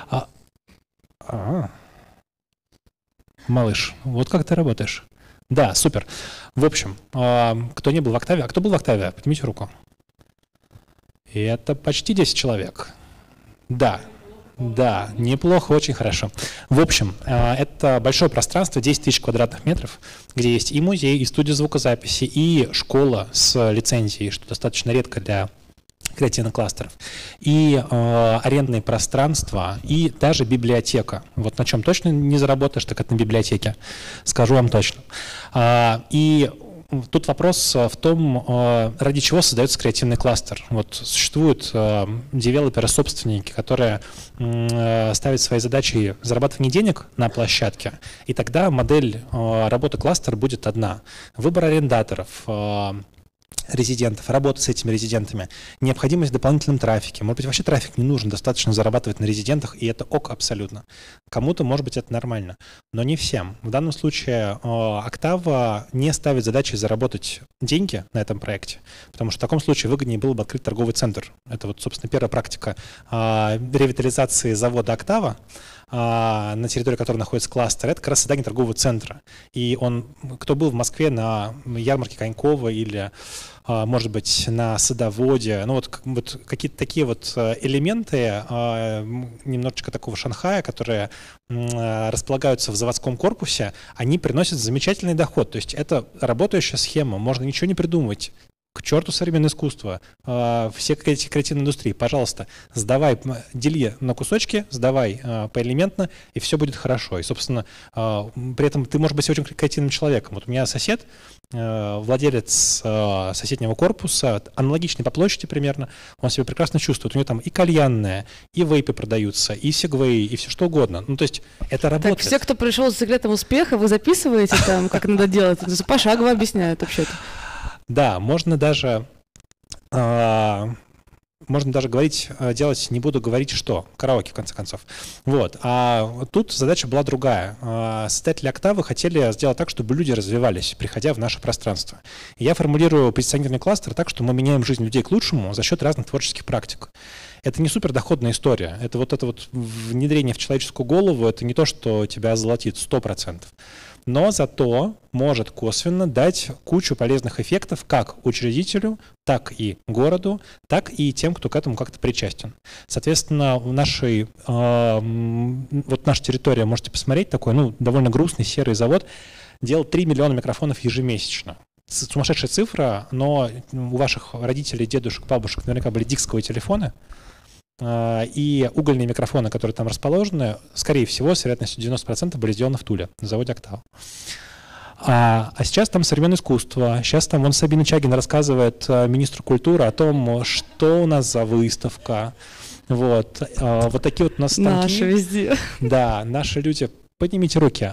S3: Малыш, вот как ты работаешь. Да, супер. В общем, кто не был в «Октаве», а кто был в «Октаве», поднимите руку. И это почти 10 человек. Да. Да, неплохо, очень хорошо. В общем, это большое пространство, 10 тысяч квадратных метров, где есть и музей, и студия звукозаписи, и школа с лицензией, что достаточно редко для креативных кластеров, и арендные пространства, и даже библиотека. Вот на чем точно не заработаешь, так это на библиотеке, скажу вам точно. И тут вопрос в том, ради чего создается креативный кластер. Вот существуют девелоперы-собственники, которые ставят своей задачей зарабатывание денег на площадке, и тогда модель работы кластера будет одна. Выбор арендаторов, резидентов, работа с этими резидентами, необходимость в дополнительном трафике. Может быть, вообще трафик не нужен, достаточно зарабатывать на резидентах, и это ок абсолютно. Кому-то, может быть, это нормально, но не всем. В данном случае Октава не ставит задачей заработать деньги на этом проекте, потому что в таком случае выгоднее было бы открыть торговый центр. Это вот, собственно, первая практика ревитализации завода Октава, на территории которой находится кластер, это как раз создание торгового центра. И кто был в Москве на ярмарке Конькова или, может быть, на садоводе, ну вот какие-то такие вот элементы немножечко такого Шанхая, которые располагаются в заводском корпусе, они приносят замечательный доход. То есть это работающая схема, можно ничего не придумывать. К черту современное искусство, все эти креативные индустрии, пожалуйста, дели на кусочки, сдавай поэлементно, и все будет хорошо. И, собственно, при этом ты можешь быть очень креативным человеком. Вот у меня сосед, владелец соседнего корпуса, аналогичный по площади примерно, он себя прекрасно чувствует. У него там и кальянная, и вейпы продаются, и сегвей, и все что угодно. Ну, то есть это работает.
S1: Так, все, кто пришел с секретом успеха, вы записываете там, как надо делать? Пошагово объясняют вообще-то.
S3: Да, можно даже делать, не буду говорить что, караоке, в конце концов. Вот. А тут задача была другая. Создатели Октавы хотели сделать так, чтобы люди развивались, приходя в наше пространство. И я формулирую позиционирование кластера так, что мы меняем жизнь людей к лучшему за счет разных творческих практик. Это не супердоходная история. Это вот внедрение в человеческую голову, это не то, что тебя озолотит 100%. Но зато может косвенно дать кучу полезных эффектов как учредителю, так и городу, так и тем, кто к этому как-то причастен. Соответственно, наша территория, можете посмотреть, такой довольно грустный серый завод, делал 3 миллиона микрофонов ежемесячно. Сумасшедшая цифра, но у ваших родителей, дедушек, бабушек наверняка были диксковые телефоны, и угольные микрофоны, которые там расположены, скорее всего, с вероятностью 90% были сделаны в Туле, на заводе «Октава». А сейчас там современное искусство. Сейчас там Сабина Чагина рассказывает министру культуры о том, что у нас за выставка. Вот такие вот у нас станки.
S1: Наши везде.
S3: Да, наши люди. Поднимите руки.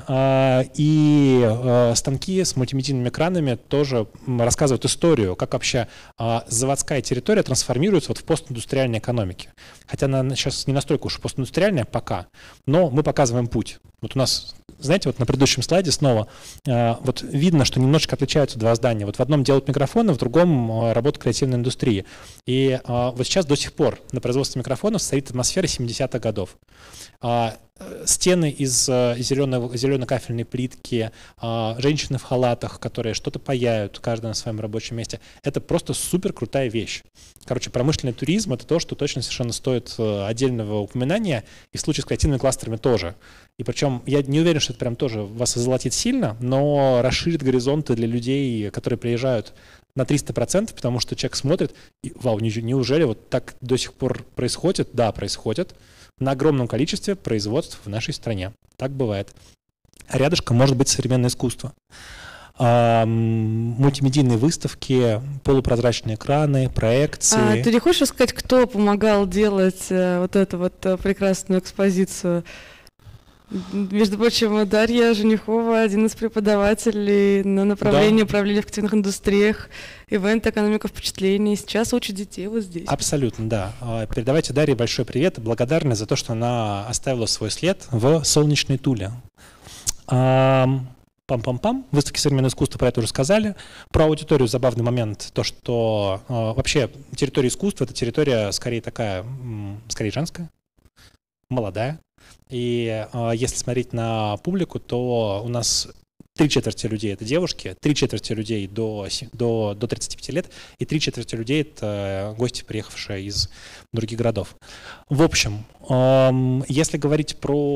S3: И станки с мультимедийными экранами тоже рассказывают историю, как вообще заводская территория трансформируется в постиндустриальной экономике. Хотя она сейчас не настолько уж постиндустриальная пока, но мы показываем путь. Вот у нас, знаете, вот на предыдущем слайде снова вот видно, что немножечко отличаются два здания. Вот в одном делают микрофоны, в другом работает креативная индустрия. И вот сейчас до сих пор на производстве микрофонов стоит атмосфера 70-х годов. Стены из зеленой кафельной плитки, женщины в халатах, которые что-то паяют, каждый на своем рабочем месте. Это просто супер крутая вещь. Короче, промышленный туризм — это то, что точно совершенно стоит отдельного упоминания, и в случае с креативными кластерами тоже. И причем я не уверен, что это прям тоже вас озолотит сильно, но расширит горизонты для людей, которые приезжают на 300%, потому что человек смотрит, и, вау, неужели вот так до сих пор происходит? Да, происходит. На огромном количестве производств в нашей стране. Так бывает. А рядышком может быть современное искусство. Мультимедийные выставки, полупрозрачные экраны, проекции.
S1: Ты не хочешь рассказать, кто помогал делать вот эту вот прекрасную экспозицию? Между прочим, Дарья Женихова, один из преподавателей на направлении управления в креативных индустриях, ивент, экономика впечатлений. Сейчас учит детей вот здесь.
S3: Абсолютно, да. Передавайте Дарье большой привет и благодарность за то, что она оставила свой след в солнечной Туле. Пам-пам-пам. Выставки современного искусства про это уже сказали. Про аудиторию забавный момент. То, что вообще территория искусства — это территория скорее такая, скорее женская, молодая. И если смотреть на публику, то у нас 3/4 людей — это девушки, 3/4 людей до 35 лет, и 3/4 людей — это гости, приехавшие из других городов. В общем, если говорить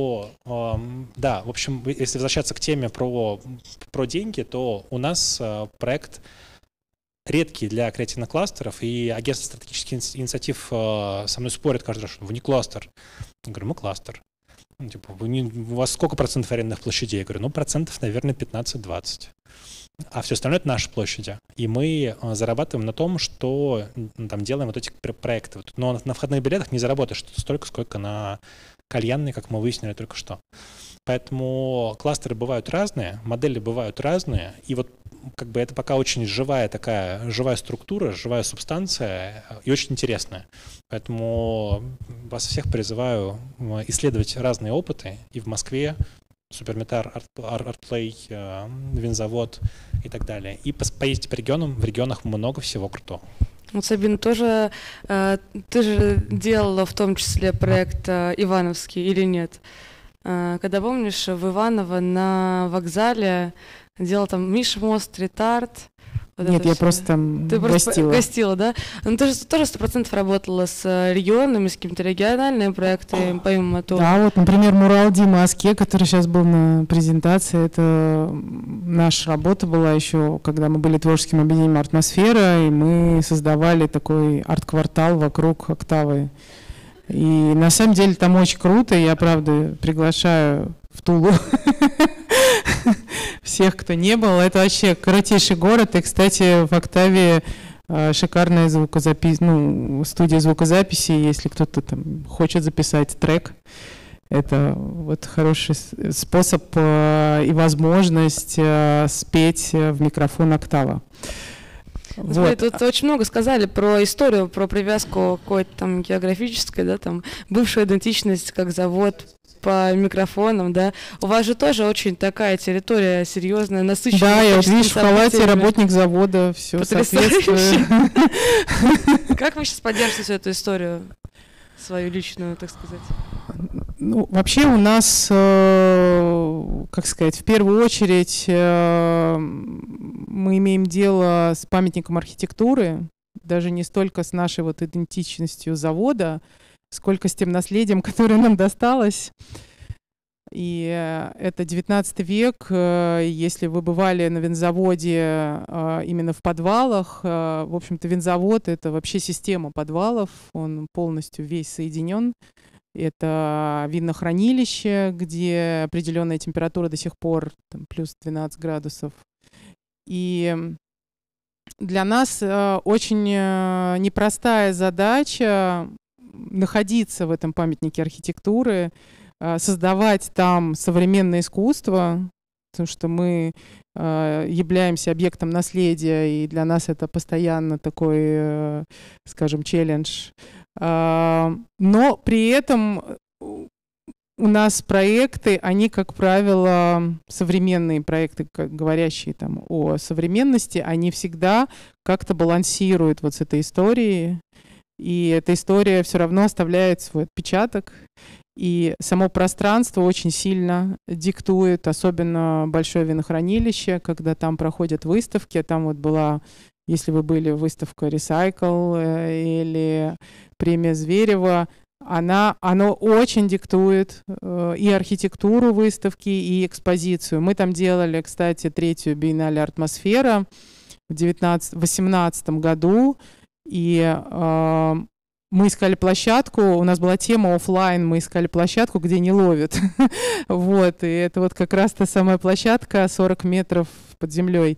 S3: если возвращаться к теме про деньги, то у нас проект редкий для креативных кластеров, и агентство стратегических инициатив со мной спорит каждый раз, что вы не кластер. Я говорю, мы кластер. Ну, типа, у вас сколько процентов арендных площадей? Я говорю, ну, процентов, наверное, 15-20. А все остальное — это наши площади. И мы зарабатываем на том, что там делаем вот эти проекты. Но на входных билетах не заработаешь столько, сколько на кальянной, как мы выяснили только что. Поэтому кластеры бывают разные, модели бывают разные. И вот как бы это пока очень живая структура, живая субстанция и очень интересная. Поэтому вас всех призываю исследовать разные опыты и в Москве, Суперметар, Артплей, Винзавод и так далее. И поездите по регионам, в регионах много всего крутого.
S1: Вот, Сабина, тоже ты же делала в том числе проект Ивановский или нет? Когда, помнишь, в Иваново на вокзале делал там Миша Мост, стрит-арт. Вот
S4: нет, я просто там гостила.
S1: Гостила, да? Ну, ты же тоже 100% работала с регионами, с какими-то региональными проектами, помимо того.
S4: Да, вот, например, мурал Димы Аске, который сейчас был на презентации, это наша работа была еще, когда мы были творческим объединением «Атмосфера», и мы создавали такой арт-квартал вокруг «Октавы». И на самом деле там очень круто, я, правда, приглашаю в Тулу всех, кто не был. Это вообще крутейший город. И, кстати, в «Октаве» шикарная студия звукозаписи. Если кто-то там хочет записать трек, это вот хороший способ и возможность спеть в микрофон «Октава».
S1: Смотри, тут очень много сказали про историю, про привязку какой-то там географической, да, там, бывшую идентичность, как завод по микрофонам, да. У вас же тоже очень такая территория серьезная, насыщенная.
S4: Да, я вот видишь, в халате работник завода, все соответствует.
S1: Как вы сейчас поддерживаете эту историю, свою личную, так сказать?
S4: Ну, вообще у нас, как сказать, в первую очередь мы имеем дело с памятником архитектуры, даже не столько с нашей вот идентичностью завода, сколько с тем наследием, которое нам досталось. И это 19 век. Если вы бывали на винзаводе именно в подвалах, в общем-то, винзавод — это вообще система подвалов, он полностью весь соединен. Это винохранилище, где определенная температура до сих пор там, плюс 12 градусов. И для нас очень непростая задача находиться в этом памятнике архитектуры, создавать там современное искусство, потому что мы являемся объектом наследия, и для нас это постоянно такой, скажем, челлендж. Но при этом у нас проекты, они, как правило, современные проекты, говорящие там о современности, они всегда как-то балансируют вот с этой историей, и эта история все равно оставляет свой отпечаток, и само пространство очень сильно диктует, особенно большое винохранилище, когда там проходят выставки, там вот была, если вы были, выставка «Recycle» или премия Зверева, оно очень диктует и архитектуру выставки, и экспозицию. Мы там делали, кстати, 3-ю биеннале «Атмосфера» в 2018 году, и мы искали площадку, у нас была тема офлайн, мы искали площадку, где не ловят. Вот, и это вот как раз та самая площадка, 40 метров под землей.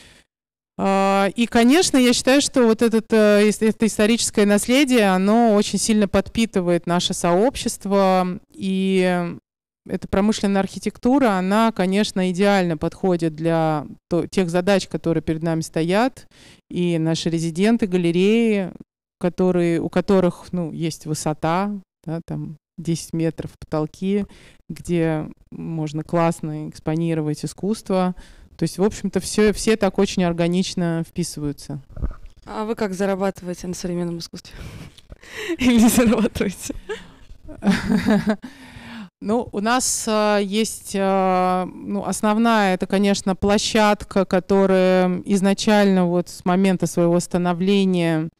S4: И, конечно, я считаю, что вот это историческое наследие, оно очень сильно подпитывает наше сообщество, и эта промышленная архитектура, она, конечно, идеально подходит для тех задач, которые перед нами стоят, и наши резиденты, галереи, у которых есть высота, да, там 10 метров потолки, где можно классно экспонировать искусство. То есть, в общем-то, все так очень органично вписываются.
S1: А вы как зарабатываете на современном искусстве? Или не зарабатываете?
S4: Ну, у нас есть, основная, это, конечно, площадка, которая изначально вот с момента своего становления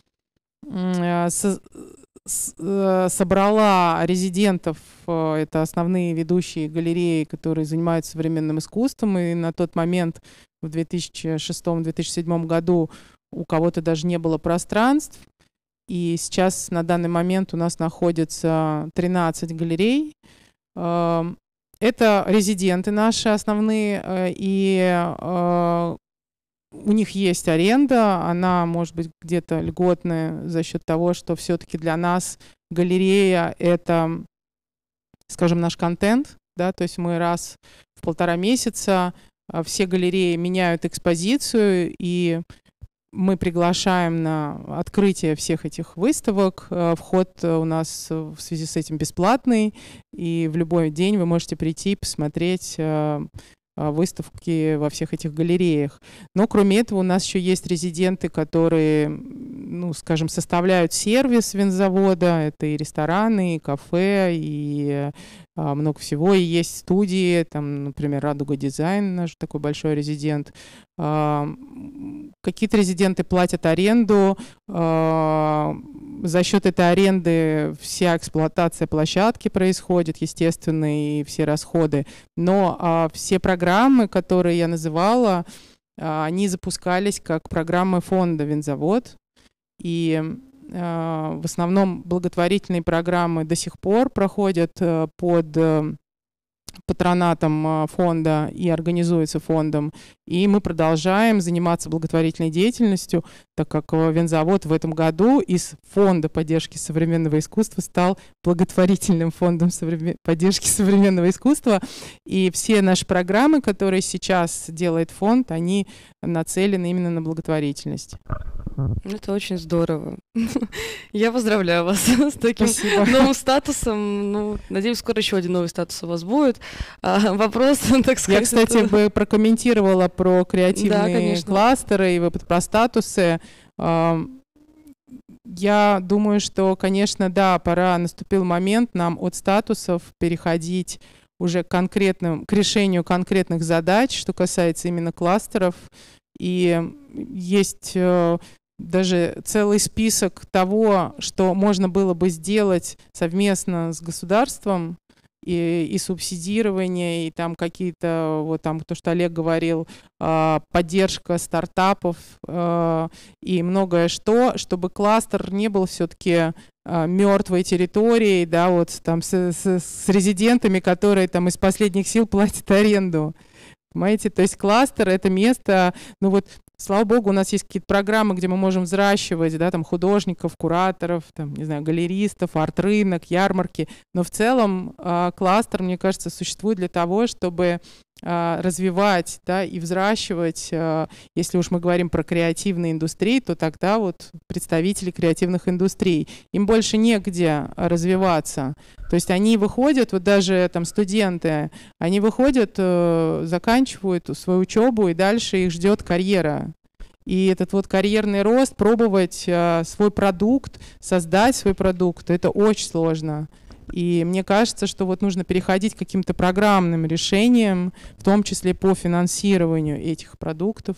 S4: собрала резидентов, это основные ведущие галереи, которые занимаются современным искусством, и на тот момент в 2006-2007 году у кого-то даже не было пространств. И сейчас на данный момент у нас находится 13 галерей. Это резиденты наши основные, и у них есть аренда, она может быть где-то льготная за счет того, что все-таки для нас галерея — это, скажем, наш контент, да, то есть мы раз в 1,5 месяца все галереи меняют экспозицию, и мы приглашаем на открытие всех этих выставок. Вход у нас в связи с этим бесплатный, и в любой день вы можете прийти и посмотреть выставки во всех этих галереях. Но кроме этого у нас еще есть резиденты, которые, ну, скажем, составляют сервис винзавода. Это и рестораны, и кафе, и много всего. И есть студии, там, например, «Радуга Дизайн», наш такой большой резидент. Какие-то резиденты платят аренду. За счет этой аренды вся эксплуатация площадки происходит, естественно, и все расходы. Но все программы, которые я называла, они запускались как программы фонда «Винзавод». И в основном благотворительные программы до сих пор проходят под патронатом фонда и организуется фондом. И мы продолжаем заниматься благотворительной деятельностью, так как Винзавод в этом году из фонда поддержки современного искусства стал благотворительным фондом поддержки современного искусства. И все наши программы, которые сейчас делает фонд, они нацелены именно на благотворительность.
S1: Это очень здорово. Я поздравляю вас с таким новым статусом. Ну, надеюсь, скоро еще один новый статус у вас будет. Вопрос, так сказать...
S4: Я, кстати, бы прокомментировала про креативные кластеры и про статусы. Я думаю, что, конечно, да, наступил момент нам от статусов переходить уже к решению конкретных задач, что касается именно кластеров. И есть даже целый список того, что можно было бы сделать совместно с государством, и субсидирование, и там какие-то, вот там то, что Олег говорил, поддержка стартапов и многое что, чтобы кластер не был все-таки мертвой территорией, да, вот там с резидентами, которые там из последних сил платят аренду. Понимаете, то есть кластер — это место, ну вот, слава богу, у нас есть какие-то программы, где мы можем взращивать, да, там художников, кураторов, там, не знаю, галеристов, арт-рынок, ярмарки, но в целом кластер, мне кажется, существует для того, чтобы развивать, да, и взращивать, если уж мы говорим про креативные индустрии, то тогда вот представители креативных индустрий, им больше негде развиваться. То есть они выходят, вот даже там студенты, они выходят, заканчивают свою учебу, и дальше их ждет карьера. И этот вот карьерный рост, пробовать свой продукт, создать свой продукт, это очень сложно. И мне кажется, что вот нужно переходить к каким-то программным решениям, в том числе по финансированию этих продуктов,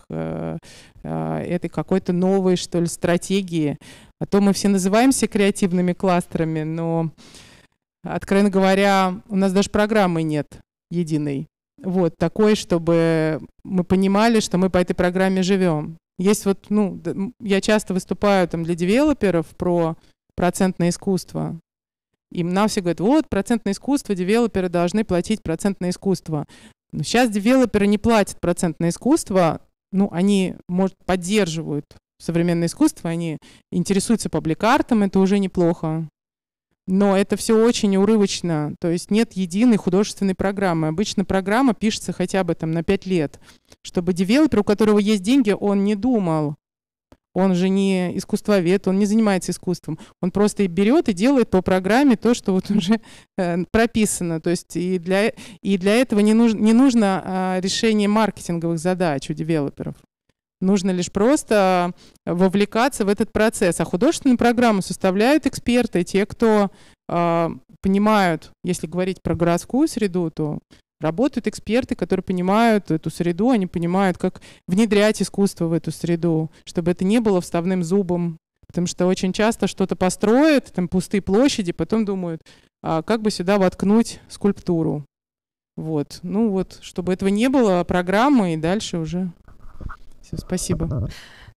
S4: этой какой-то новой, что ли, стратегии. А то мы все называемся креативными кластерами, но, откровенно говоря, у нас даже программы нет единой. Вот, такой, чтобы мы понимали, что мы по этой программе живем. Есть вот, ну, я часто выступаю там для девелоперов про процентное искусство. И нам все говорят, вот, процентное искусство, девелоперы должны платить процентное искусство. Но сейчас девелоперы не платят процентное искусство, ну, они, может, поддерживают современное искусство, они интересуются паблик-артом, это уже неплохо. Но это все очень урывочно, то есть нет единой художественной программы. Обычно программа пишется хотя бы там на 5 лет, чтобы девелопер, у которого есть деньги, он не думал. Он же не искусствовед, он не занимается искусством. Он просто берет и делает по программе то, что вот уже прописано. То есть и для этого не нужно решение маркетинговых задач у девелоперов. Нужно лишь просто вовлекаться в этот процесс. А художественную программу составляют эксперты, те, кто понимают, если говорить про городскую среду, то работают эксперты, которые понимают эту среду, они понимают, как внедрять искусство в эту среду, чтобы это не было вставным зубом. Потому что очень часто что-то построят, там пустые площади, потом думают, как бы сюда воткнуть скульптуру. Вот. Ну вот, чтобы этого не было, программы и дальше уже. Все, спасибо.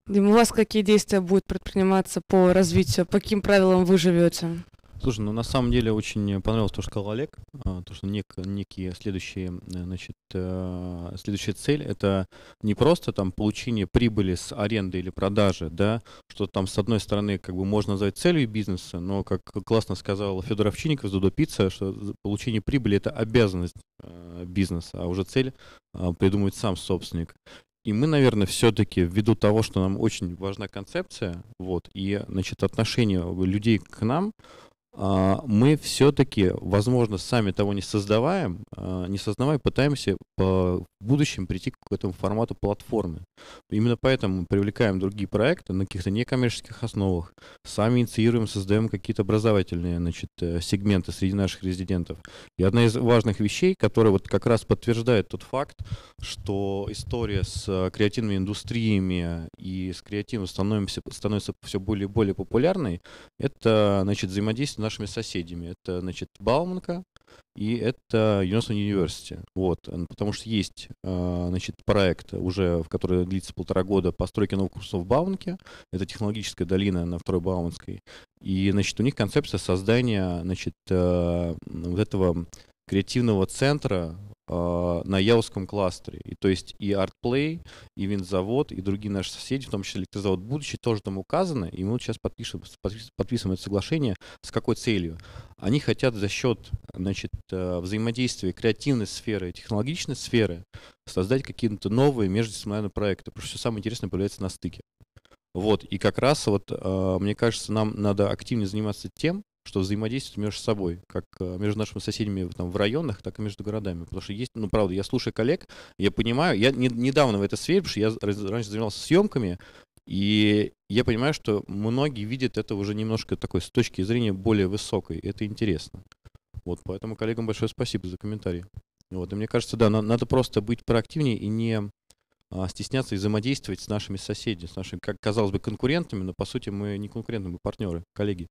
S1: Дим, у вас какие действия будут предприниматься по развитию? По каким правилам вы живете?
S5: Слушай, ну на самом деле очень понравилось то, что сказал Олег, то, что некие следующие, значит, следующая цель — это не просто там получение прибыли с аренды или продажи, да, что там с одной стороны как бы можно назвать целью бизнеса, но, как классно сказал Федор Овчинников из Додо Пицца, что получение прибыли — это обязанность бизнеса, а уже цель придумывает сам собственник. И мы, наверное, все-таки ввиду того, что нам очень важна концепция, вот, и, значит, отношение людей к нам, мы все-таки, возможно, сами того не создавая, пытаемся в будущем прийти к этому формату платформы. Именно поэтому мы привлекаем другие проекты на каких-то некоммерческих основах, сами инициируем, создаем какие-то образовательные, значит, сегменты среди наших резидентов. И одна из важных вещей, которая вот как раз подтверждает тот факт, что история с креативными индустриями и с креативом становится все более и более популярной, это, значит, взаимодействие с нашими соседями. Это, значит, Бауманка и это Union University. Вот, потому что есть, значит, проект уже, в который длится 1,5 года, постройки новых курсов в Бауманке. Это технологическая долина на Второй Бауманской. И, значит, у них концепция создания, значит, вот этого креативного центра на Яузском кластере. И то есть и ArtPlay, и винзавод, и другие наши соседи, в том числе электрозавод «Будущее», тоже там указаны. И мы вот сейчас подписываем это соглашение. С какой целью? Они хотят за счет, значит, взаимодействия креативной сферы и технологичной сферы создать какие-то новые междисциплинарные проекты. Потому что все самое интересное появляется на стыке. Вот. И как раз вот, мне кажется, нам надо активнее заниматься тем, что взаимодействуют между собой, как между нашими соседями там, в районах, так и между городами. Потому что есть, ну, правда, я слушаю коллег, я понимаю, я недавно в этой сфере, потому что я раньше занимался съемками, и я понимаю, что многие видят это уже немножко такой с точки зрения более высокой. Это интересно. Вот, поэтому коллегам большое спасибо за комментарии. Вот, и мне кажется, да, надо просто быть проактивнее и не стесняться и взаимодействовать с нашими соседями, с нашими, как казалось бы, конкурентами, но по сути мы не конкуренты, мы партнеры, коллеги.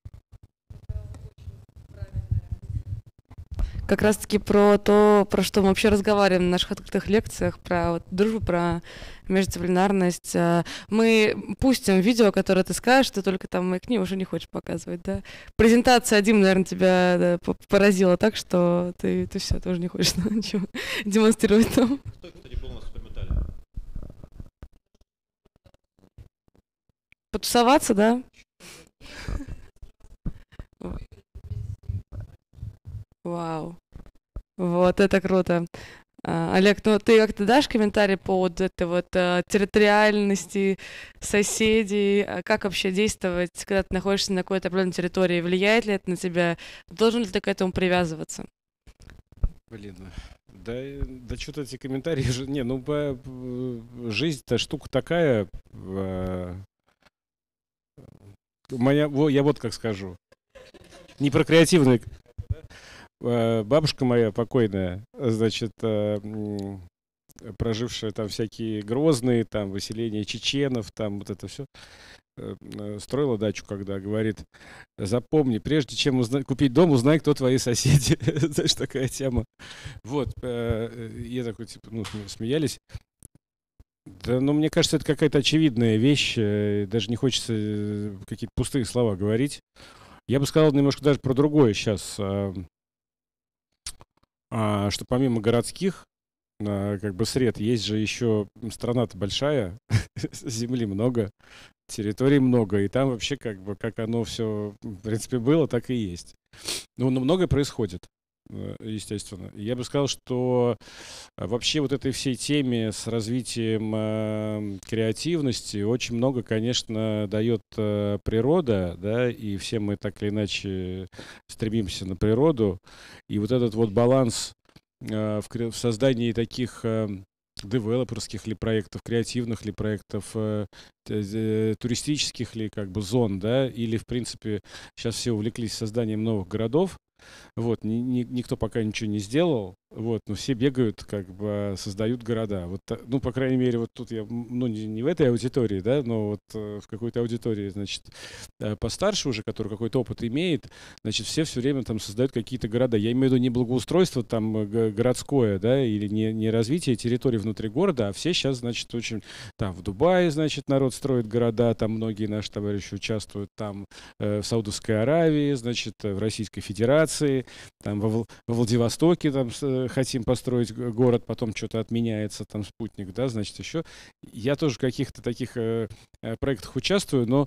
S1: Как раз-таки про то, про что мы вообще разговариваем на наших открытых лекциях, про вот дружбу, про междисциплинарность. Мы пустим видео, которое ты скажешь, ты только там маякни, уже не хочешь показывать, да? Презентация, Дим, наверное, тебя поразила так, что ты все, ты уже не хочешь ничего демонстрировать там.
S5: Кто, кстати, был у нас в Суперметалле?
S1: Потусоваться, да? Вау. Вот, это круто. Олег, ну ты как-то дашь комментарий по вот этой вот территориальности соседей? Как вообще действовать, когда ты находишься на какой-то определенной территории? Влияет ли это на тебя? Должен ли ты к этому привязываться?
S6: Блин, да что-то эти комментарии же... Не, ну, жизнь-то штука такая... Я вот как скажу. Не про креативный... Бабушка моя покойная, значит, прожившая там всякие Грозные, там, выселение чеченов, там вот это все, строила дачу, когда говорит: запомни, прежде чем купить дом, узнай, кто твои соседи. Знаешь, такая тема. Вот, я такой, типа, ну, смеялись. Да, ну, мне кажется, это какая-то очевидная вещь, даже не хочется какие-то пустые слова говорить. Я бы сказал немножко даже про другое сейчас. Что помимо городских, как бы сред, есть же еще страна-то большая, земли много, территорий много, и там вообще как бы как оно все, в принципе, было, так и есть. Но многое происходит, естественно. Я бы сказал, что вообще вот этой всей теме с развитием креативности очень много, конечно, дает природа, да, и все мы так или иначе стремимся на природу. И вот этот вот баланс в создании таких девелоперских ли проектов, креативных ли проектов, туристических ли как бы зон, да, или в принципе сейчас все увлеклись созданием новых городов. Вот, никто пока ничего не сделал, Вот, но все бегают, как бы создают города. Вот, ну, по крайней мере, вот тут я, ну, не в этой аудитории, да, но вот в какой-то аудитории, значит, постарше уже, который какой-то опыт имеет, значит, все время там создают какие-то города. Я имею в виду не благоустройство там городское, да, или не развитие территории внутри города, а все сейчас, значит, очень там в Дубае, значит, народ строит города, там многие наши товарищи участвуют, там в Саудовской Аравии, значит, в Российской Федерации, там во Владивостоке там хотим построить город, потом что-то отменяется, там спутник, да, значит, еще. Я тоже в каких-то таких проектах участвую, но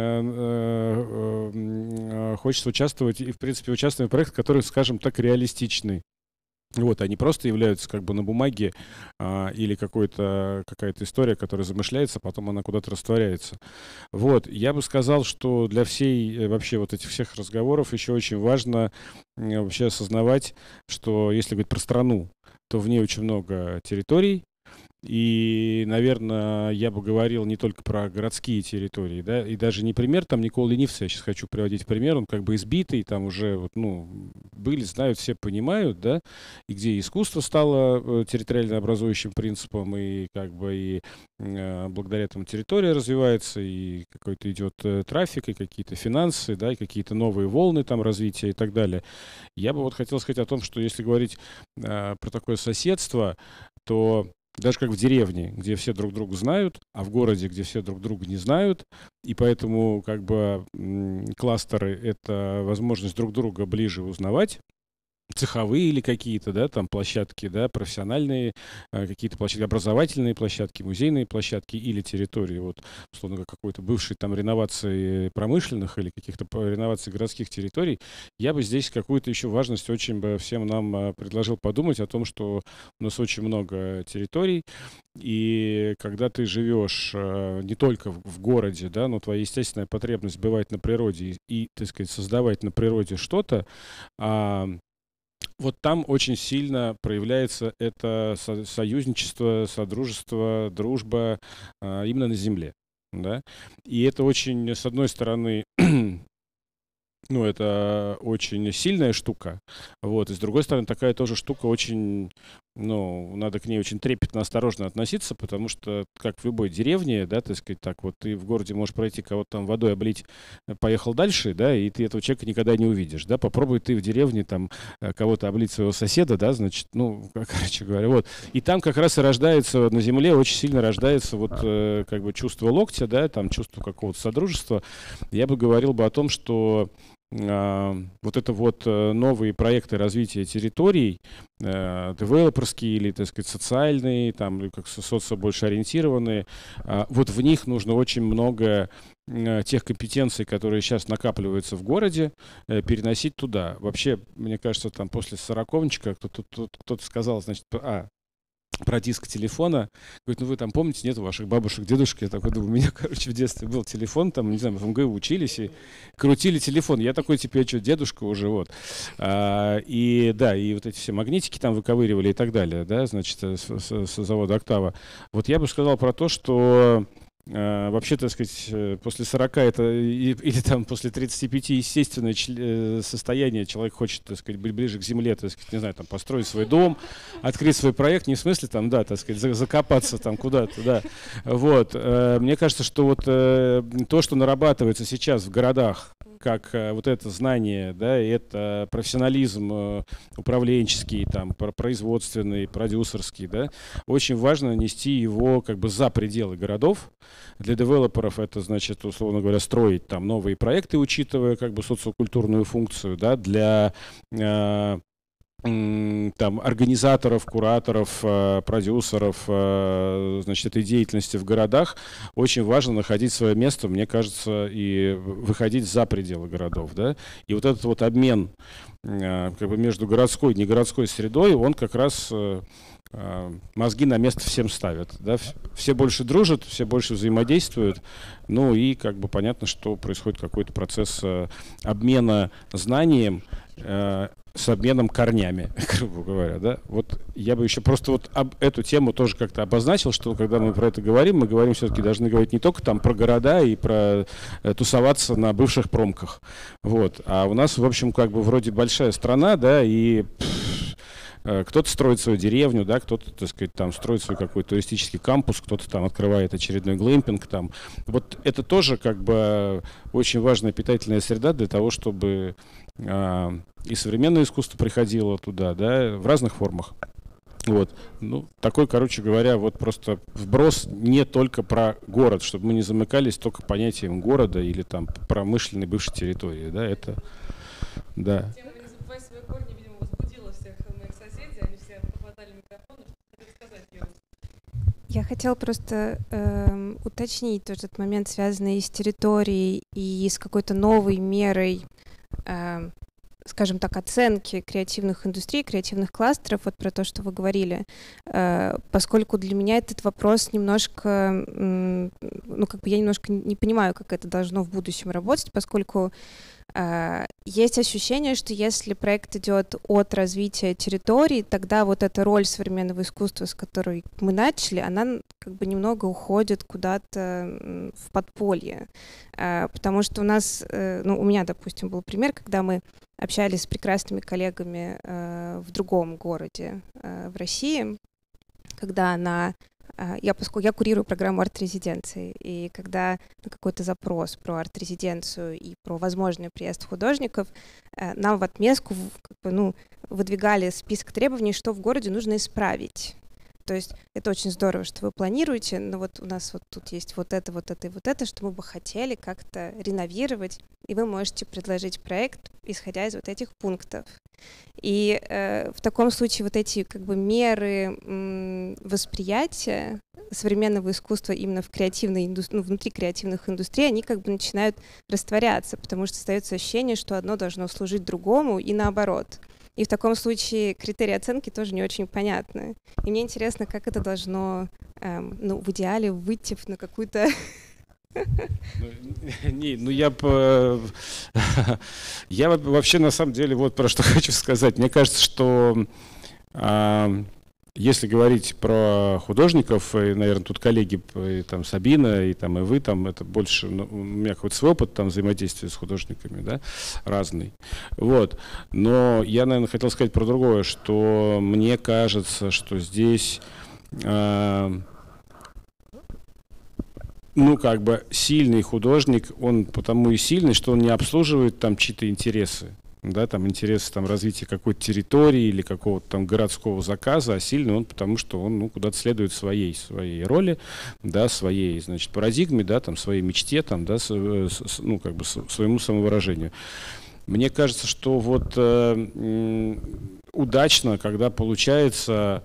S6: хочется участвовать, и, в принципе, участвовать в проектах, которые, скажем так, реалистичны. Вот, они просто являются как бы на бумаге или какая-то история, которая замышляется, потом она куда-то растворяется. Вот, я бы сказал, что для вообще вот этих всех разговоров еще очень важно вообще осознавать, что если говорить про страну, то в ней очень много территорий. И, наверное, я бы говорил не только про городские территории, да, и даже не пример там Никола Ленивца, я сейчас хочу приводить пример, он как бы избитый, там уже, вот, ну, были, знают, все понимают, да, и где искусство стало территориально образующим принципом, и как бы и благодаря этому территория развивается, и какой-то идет трафик, и какие-то финансы, да, и какие-то новые волны там развития и так далее. Я бы вот хотел сказать о том, что если говорить про такое соседство, то даже как в деревне, где все друг друга знают, а в городе, где все друг друга не знают, и поэтому как бы кластеры — это возможность друг друга ближе узнавать, цеховые или какие-то, да, там площадки, да, профессиональные, какие-то площадки, образовательные площадки, музейные площадки или территории, вот, условно, какой-то бывшей там реновации промышленных или каких-то реноваций городских территорий, я бы здесь какую-то еще важность очень бы всем нам предложил подумать о том, что у нас очень много территорий, и когда ты живешь не только в городе, да, но твоя естественная потребность бывать на природе и, так сказать, создавать на природе что-то, вот там очень сильно проявляется это союзничество, содружество, дружба именно на земле, да. И это очень, с одной стороны, ну, это очень сильная штука, вот, и с другой стороны, такая тоже штука очень, ну, надо к ней очень трепетно, осторожно относиться, потому что, как в любой деревне, да, так сказать, так вот, ты в городе можешь пройти, кого-то там водой облить, поехал дальше, да, и ты этого человека никогда не увидишь, да, попробуй ты в деревне там кого-то облить своего соседа, да, значит, ну, короче говоря, вот, и там как раз и рождается, на земле очень сильно рождается вот, как бы, чувство локтя, да, там, чувство какого-то содружества. Я бы говорил бы о том, что вот это вот новые проекты развития территорий, девелоперские или, так сказать, социальные, там, или как больше ориентированные, вот в них нужно очень много тех компетенций, которые сейчас накапливаются в городе, переносить туда. Вообще, мне кажется, там после сороковничка кто-то сказал, значит, про диск телефона. Говорит, ну вы там помните, нет у ваших бабушек, дедушек? Я такой думаю, у меня, короче, в детстве был телефон, там, не знаю, мы в МГУ учились и крутили телефон. Я такой, типа, я что, дедушка уже, вот. И да, и вот эти все магнитики там выковыривали и так далее, да, значит, с завода «Октава». Вот я бы сказал про то, что вообще, так сказать, после 40 это или там после 35 естественное состояние. Человек хочет, так сказать, быть ближе к земле, так сказать, не знаю, там построить свой дом, открыть свой проект, не в смысле там, да, так сказать, закопаться там куда-то, да. Вот. Мне кажется, что вот то, что нарабатывается сейчас в городах, как вот это знание, да, это профессионализм управленческий, там, производственный, продюсерский, да, очень важно нести его как бы за пределы городов. Для девелоперов это значит, условно говоря, строить там новые проекты, учитывая как бы социокультурную функцию, да, для там организаторов, кураторов, продюсеров, значит, этой деятельности в городах очень важно находить свое место, мне кажется, и выходить за пределы городов, да. И вот этот вот обмен как бы между городской и негородской средой, он как раз мозги на место всем ставят, да? Все больше дружат, все больше взаимодействуют, ну и как бы понятно, что происходит какой-то процесс обмена знанием с обменом корнями, грубо говоря, да. Вот я бы еще просто вот эту тему тоже как-то обозначил, что когда мы про это говорим, мы говорим все-таки, должны говорить не только там про города и про тусоваться на бывших промках, вот, а у нас, в общем, как бы вроде большая страна, да, и кто-то строит свою деревню, да, кто-то, так сказать, там строит свой какой-то туристический кампус, кто-то там открывает очередной глэмпинг там. Вот это тоже как бы очень важная питательная среда для того, чтобы и современное искусство приходило туда, да, в разных формах. Вот. Ну, такой, короче говоря, вот просто вброс не только про город, чтобы мы не замыкались только понятием города или там промышленной бывшей территории, да, это, да.
S1: Тема «Не забывай свои корни», видимо, возбудила всех моих соседей, они все похватали микрофон. Что хотите сказать, Юра?
S2: Я хотела просто уточнить тоже этот момент, связанный с территорией и с какой-то новой мерой, скажем так, оценки креативных индустрий, креативных кластеров, вот про то, что вы говорили, поскольку для меня этот вопрос немножко, ну, как бы я немножко не понимаю, как это должно в будущем работать, поскольку есть ощущение, что если проект идет от развития территории, тогда вот эта роль современного искусства, с которой мы начали, она как бы немного уходит куда-то в подполье. Потому что у нас, ну, у меня, допустим, был пример, когда мы общались с прекрасными коллегами в другом городе в России, когда поскольку я курирую программу арт-резиденции, и когда на какой-то запрос про арт-резиденцию и про возможный приезд художников, нам в отместку выдвигали список требований, что в городе нужно исправить. То есть это очень здорово, что вы планируете, но вот у нас вот тут есть вот это, что мы бы хотели как-то реновировать, и вы можете предложить проект, исходя из вот этих пунктов. И в таком случае вот эти как бы меры восприятия современного искусства именно в креативной внутри креативных индустрий, они как бы начинают растворяться, потому что остается ощущение, что одно должно служить другому и наоборот. И в таком случае критерии оценки тоже не очень понятны. И мне интересно, как это должно, в идеале выйти на какую-то...
S6: Я вообще на самом деле вот про что хочу сказать. Мне кажется, что если говорить про художников, и, наверное, тут коллеги, и, там, Сабина, и вы, там, это больше, у меня какой-то свой опыт там взаимодействия с художниками, да, разный. Вот. Но я, наверное, хотел сказать про другое, что мне кажется, что здесь, сильный художник, он потому и сильный, что он не обслуживает там чьи-то интересы. Да, там интересы там, развития какой-то территории или какого-то там городского заказа, а сильный он потому, что он куда-то следует своей роли, да, своей, значит, парадигме, да, там, своей мечте, там, да, своему самовыражению. Мне кажется, что вот удачно, когда получается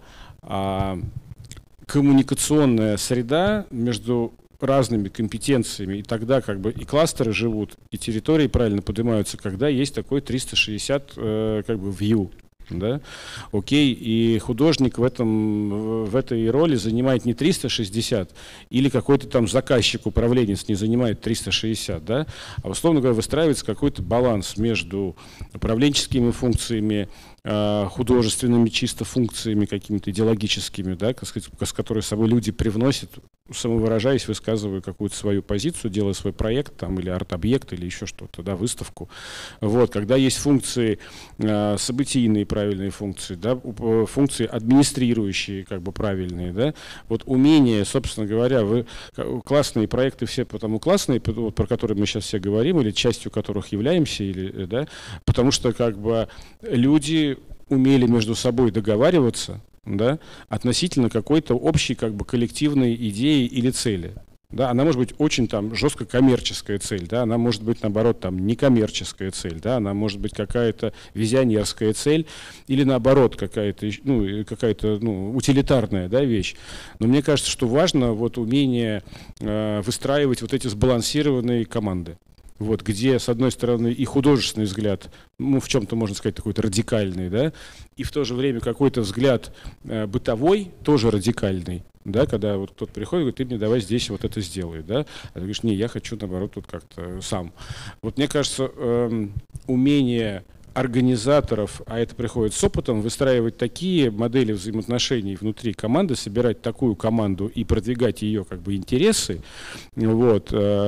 S6: коммуникационная среда между разными компетенциями, и тогда как бы и кластеры живут, и территории правильно поднимаются, когда есть такой 360 view. Да? Окей, и художник в этой роли занимает не 360, или какой-то там заказчик, управленец не занимает 360, да? А условно говоря, выстраивается какой-то баланс между управленческими функциями, художественными чисто функциями какими-то идеологическими, да, с которой собой люди привносят, самовыражаясь, высказывая какую-то свою позицию, делая свой проект там, или арт-объект, или еще что-то, да, выставку. Вот, когда есть функции событийные, правильные функции, да, функции администрирующие, как бы правильные, да, вот умение, собственно говоря, классные проекты все потому классные, вот, про которые мы сейчас все говорим, или частью которых являемся, или, да, потому что как бы люди умели между собой договариваться, да, относительно какой-то общей как бы коллективной идеи или цели. Да, она может быть очень там жестко коммерческая цель, да, она может быть наоборот там некоммерческая цель, да, она может быть какая-то визионерская цель или наоборот какая-то утилитарная, да, вещь. Но мне кажется, что важно вот умение выстраивать вот эти сбалансированные команды. Вот, где, с одной стороны, и художественный взгляд, в чем-то, можно сказать, такой-то радикальный, да, и в то же время какой-то взгляд бытовой, тоже радикальный, да, когда вот кто-то приходит и говорит, ты мне давай здесь вот это сделай, да, а ты говоришь, не, я хочу, наоборот, тут как-то сам. Вот мне кажется, умение организаторов, а это приходит с опытом, выстраивать такие модели взаимоотношений внутри команды, собирать такую команду и продвигать ее как бы интересы, вот,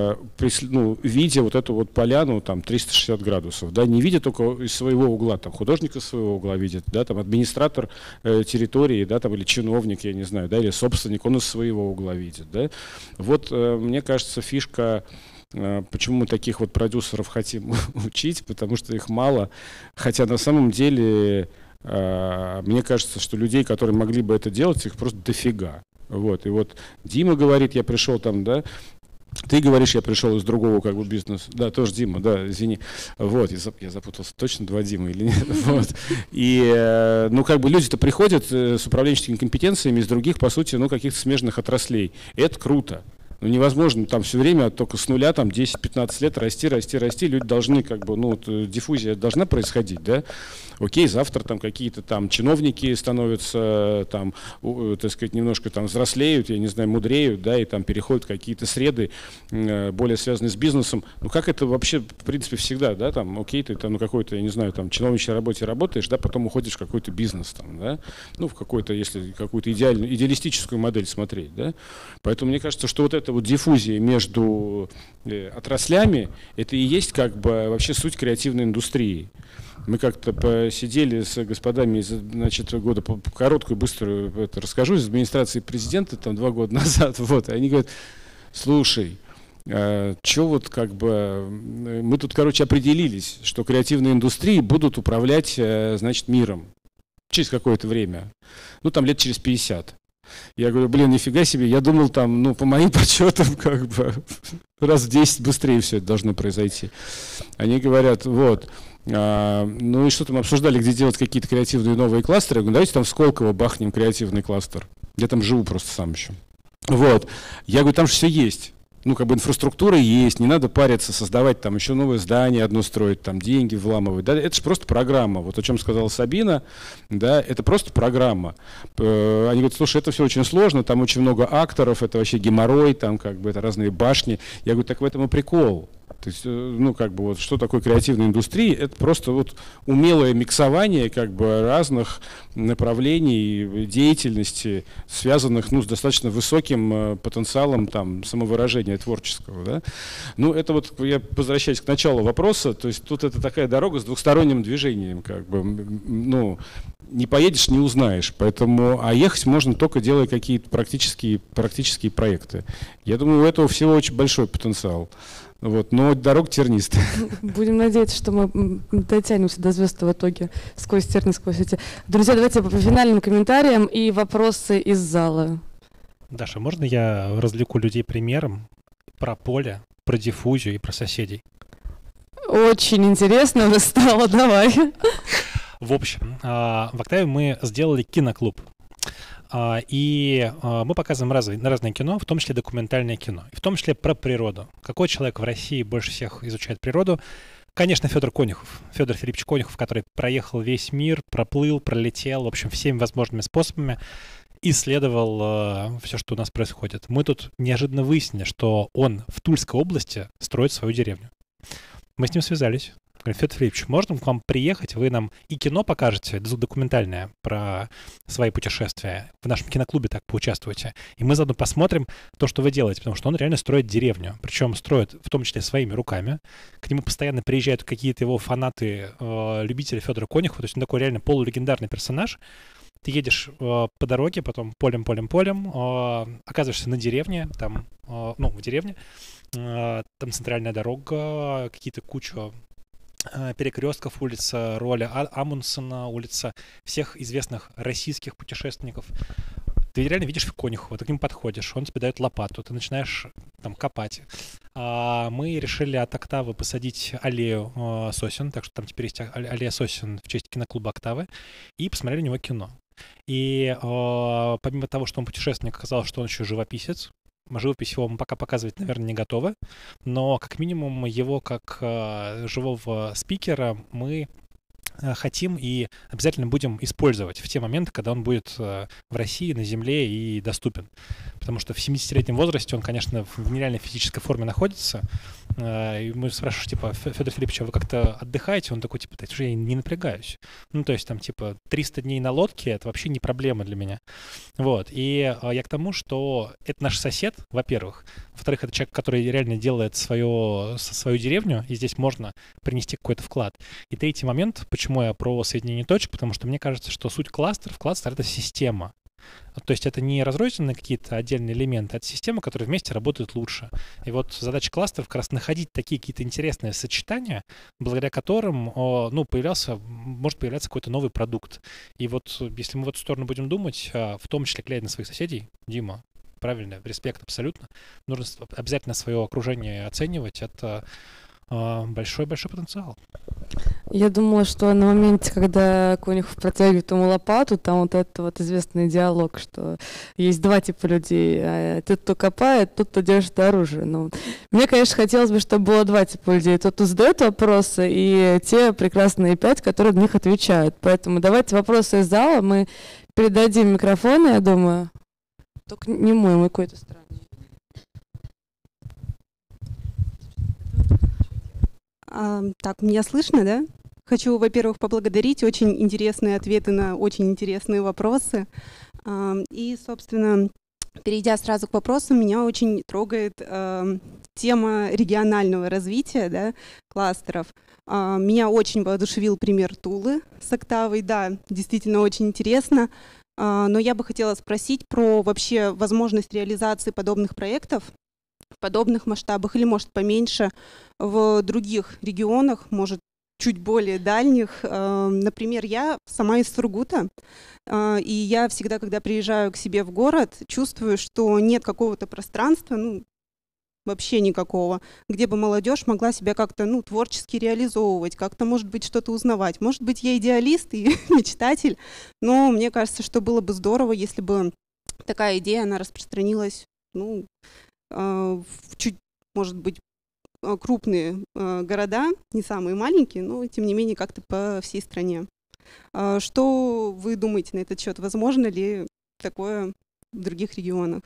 S6: видя вот эту вот поляну там 360 градусов, да, не видя только из своего угла, там художник из своего угла видит, да, там администратор территории, да, там или чиновник, я не знаю, да, или собственник, он из своего угла видит, да. Вот, мне кажется, фишка. Почему мы таких вот продюсеров хотим учить? Потому что их мало. Хотя на самом деле, мне кажется, что людей, которые могли бы это делать, их просто дофига. Вот. И вот Дима говорит, я пришел там, да, ты говоришь, я пришел из другого как бы бизнеса. Да, тоже Дима, да, извини. Вот, я запутался, точно два Димы или нет? Вот. И, ну, как бы люди-то приходят с управленческими компетенциями из других, по сути, ну, каких-то смежных отраслей. И это круто. Ну, невозможно там все время только с нуля, там 10-15 лет расти. Люди должны как бы, ну, вот, диффузия должна происходить, да? Окей, завтра там какие-то там чиновники становятся, там, так сказать, немножко там взрослеют, я не знаю, мудреют, да, и там переходят в какие-то среды, более связанные с бизнесом. Ну, как это вообще, в принципе, всегда, да, там, окей, ты там на какой-то, я не знаю, там, чиновничьей работе работаешь, да, потом уходишь в какой-то бизнес, там, да, ну, в какой-то, если какую-то идеалистическую модель смотреть, да. Поэтому мне кажется, что вот эта вот диффузия между отраслями, это и есть как бы вообще суть креативной индустрии. Мы как-то посидели с господами из, значит, года, короткую, быструю это расскажу, из администрации президента, там 2 года назад, вот, и они говорят, слушай, что вот как бы, мы тут, короче, определились, что креативные индустрии будут управлять, значит, миром через какое-то время, ну, там лет через 50. Я говорю, блин, нифига себе, я думал там, ну, по моим подсчетам, как бы, раз в 10 быстрее все это должно произойти. Они говорят, вот, ну и что там обсуждали, где делать какие-то креативные новые кластеры. Я говорю, давайте там в Сколково бахнем креативный кластер. Я там живу просто сам еще. Вот. Я говорю, там же все есть. Ну, как бы инфраструктура есть, не надо париться, создавать там еще новое здание одно строить, там деньги вламывать. Да, это же просто программа. Вот о чем сказала Сабина, да, это просто программа. Они говорят, слушай, это все очень сложно, там очень много акторов, это вообще геморрой, там как бы это разные башни. Я говорю, так в этом и прикол. То есть, ну, как бы, вот, что такое креативная индустрия? Это просто вот умелое миксование, как бы, разных направлений деятельности, связанных, ну, с достаточно высоким потенциалом, там, самовыражения творческого, да? Ну, это вот, я возвращаюсь к началу вопроса, то есть, тут это такая дорога с двухсторонним движением, как бы, ну, не поедешь, не узнаешь, поэтому, а ехать можно только делая какие-то практические проекты. Я думаю, у этого всего очень большой потенциал. Вот, но дорога тернистая.
S1: Будем надеяться, что мы дотянемся до звезд в итоге сквозь терны, сквозь эти. Друзья, давайте по финальным комментариям и вопросы из зала.
S3: Даша, можно я развлеку людей примером про поле, про диффузию и про соседей?
S1: Очень интересно уже стало, давай.
S3: В общем, в Октаве мы сделали киноклуб. И мы показываем разное кино, в том числе документальное кино, и в том числе про природу. Какой человек в России больше всех изучает природу? Конечно, Федор Конюхов. Федор Филиппович Конюхов, который проехал весь мир, проплыл, пролетел, в общем, всеми возможными способами исследовал все, что у нас происходит. Мы тут неожиданно выяснили, что он в Тульской области строит свою деревню. Мы с ним связались. Говорю, Федор Филиппович, можно к вам приехать, вы нам и кино покажете, документальное про свои путешествия, в нашем киноклубе так поучаствуйте, и мы заодно посмотрим то, что вы делаете, потому что он реально строит деревню, причем строит в том числе своими руками, к нему постоянно приезжают какие-то его фанаты, любители Федора Конюхова, то есть он такой реально полулегендарный персонаж. Ты едешь по дороге, потом полем, оказываешься на деревне, там, ну, в деревне, там центральная дорога, какие-то куча перекрестков, улица Роля Амундсена, улица всех известных российских путешественников. Ты реально видишь Конюхова, ты к нему подходишь, он тебе дает лопату, ты начинаешь там копать. Мы решили от Октавы посадить аллею сосен, так что там теперь есть аллея сосен в честь киноклуба Октавы, и посмотрели у него кино. И помимо того, что он путешественник, оказалось, что он еще живописец. Живопись его мы пока показывать, наверное, не готовы, но как минимум его как живого спикера мы хотим и обязательно будем использовать в те моменты, когда он будет в России, на земле и доступен. Потому что в 70-летнем возрасте он, конечно, в нереальной физической форме находится. И мы спрашиваем, типа, Федор Филиппович, а вы как-то отдыхаете? Он такой, типа, да, я не напрягаюсь. Ну, то есть там, типа, 300 дней на лодке — это вообще не проблема для меня. Вот. И я к тому, что это наш сосед, во-первых. Во-вторых, это человек, который реально делает свою деревню, и здесь можно принести какой-то вклад. И третий момент, почему я про соединение точек, потому что мне кажется, что суть кластер — это система. То есть это не разрозненные какие-то отдельные элементы, это система, которая вместе работает лучше. И вот задача кластеров как раз находить такие какие-то интересные сочетания, благодаря которым может появляться какой-то новый продукт. И вот если мы в эту сторону будем думать, в том числе глядя на своих соседей, Дима, правильно, респект абсолютно, нужно обязательно свое окружение оценивать, это большой-большой потенциал.
S1: Я думала, что на моменте, когда Конюхов протягивает ему лопату, там вот этот вот известный диалог, что есть два типа людей. Тот, кто копает, тот, кто держит оружие. Ну, мне, конечно, хотелось бы, чтобы было два типа людей. Тот, кто задает вопросы, и те прекрасные 5, которые на них отвечают. Поэтому давайте вопросы из зала. Мы передадим микрофоны, я думаю. Только не мой какой-то странный.
S7: Так, меня слышно, да? Хочу, во-первых, поблагодарить. Очень интересные ответы на очень интересные вопросы. И, собственно, перейдя сразу к вопросу, меня очень трогает тема регионального развития, да, кластеров. Меня очень воодушевил пример Тулы с Октавой. Да, действительно очень интересно. Но я бы хотела спросить про вообще возможность реализации подобных проектов в подобных масштабах или, может, поменьше в других регионах, может, чуть более дальних. Например, я сама из Сургута, и я всегда, когда приезжаю к себе в город, чувствую, что нет какого-то пространства, вообще никакого, где бы молодежь могла себя как-то, творчески реализовывать, как-то, может быть, что-то узнавать. Может быть, я идеалист и мечтатель, но мне кажется, что было бы здорово, если бы такая идея, она распространилась, в чуть, может быть, крупные города, не самые маленькие, но, тем не менее, как-то по всей стране. Что вы думаете на этот счет? Возможно ли такое в других регионах?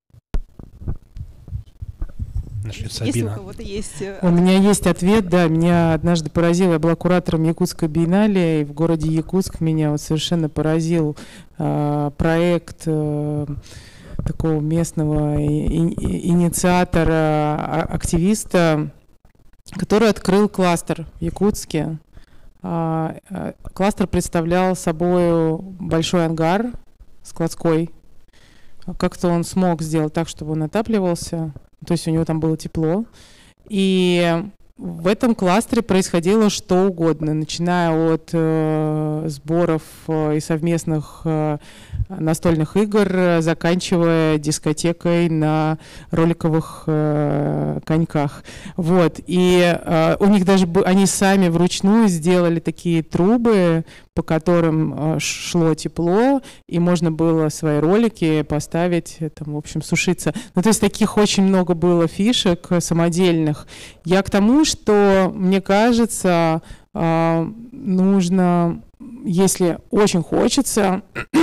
S7: Если у кого-то есть...
S4: У меня есть ответ, да. Меня однажды поразило, я была куратором Якутской биеннале, и в городе Якутск меня вот совершенно поразил проект такого местного инициатора, активиста, который открыл кластер в Якутске. Кластер представлял собой большой ангар складской. Как-то он смог сделать так, чтобы он отапливался, то есть у него там было тепло. И в этом кластере происходило что угодно, начиная от сборов и совместных настольных игр, заканчивая дискотекой на роликовых коньках. Вот. И у них даже они сами вручную сделали такие трубы, по которым шло тепло, и можно было свои ролики поставить, там, в общем, сушиться. То есть таких очень много было фишек самодельных. Я к тому, что, мне кажется, нужно, если очень хочется,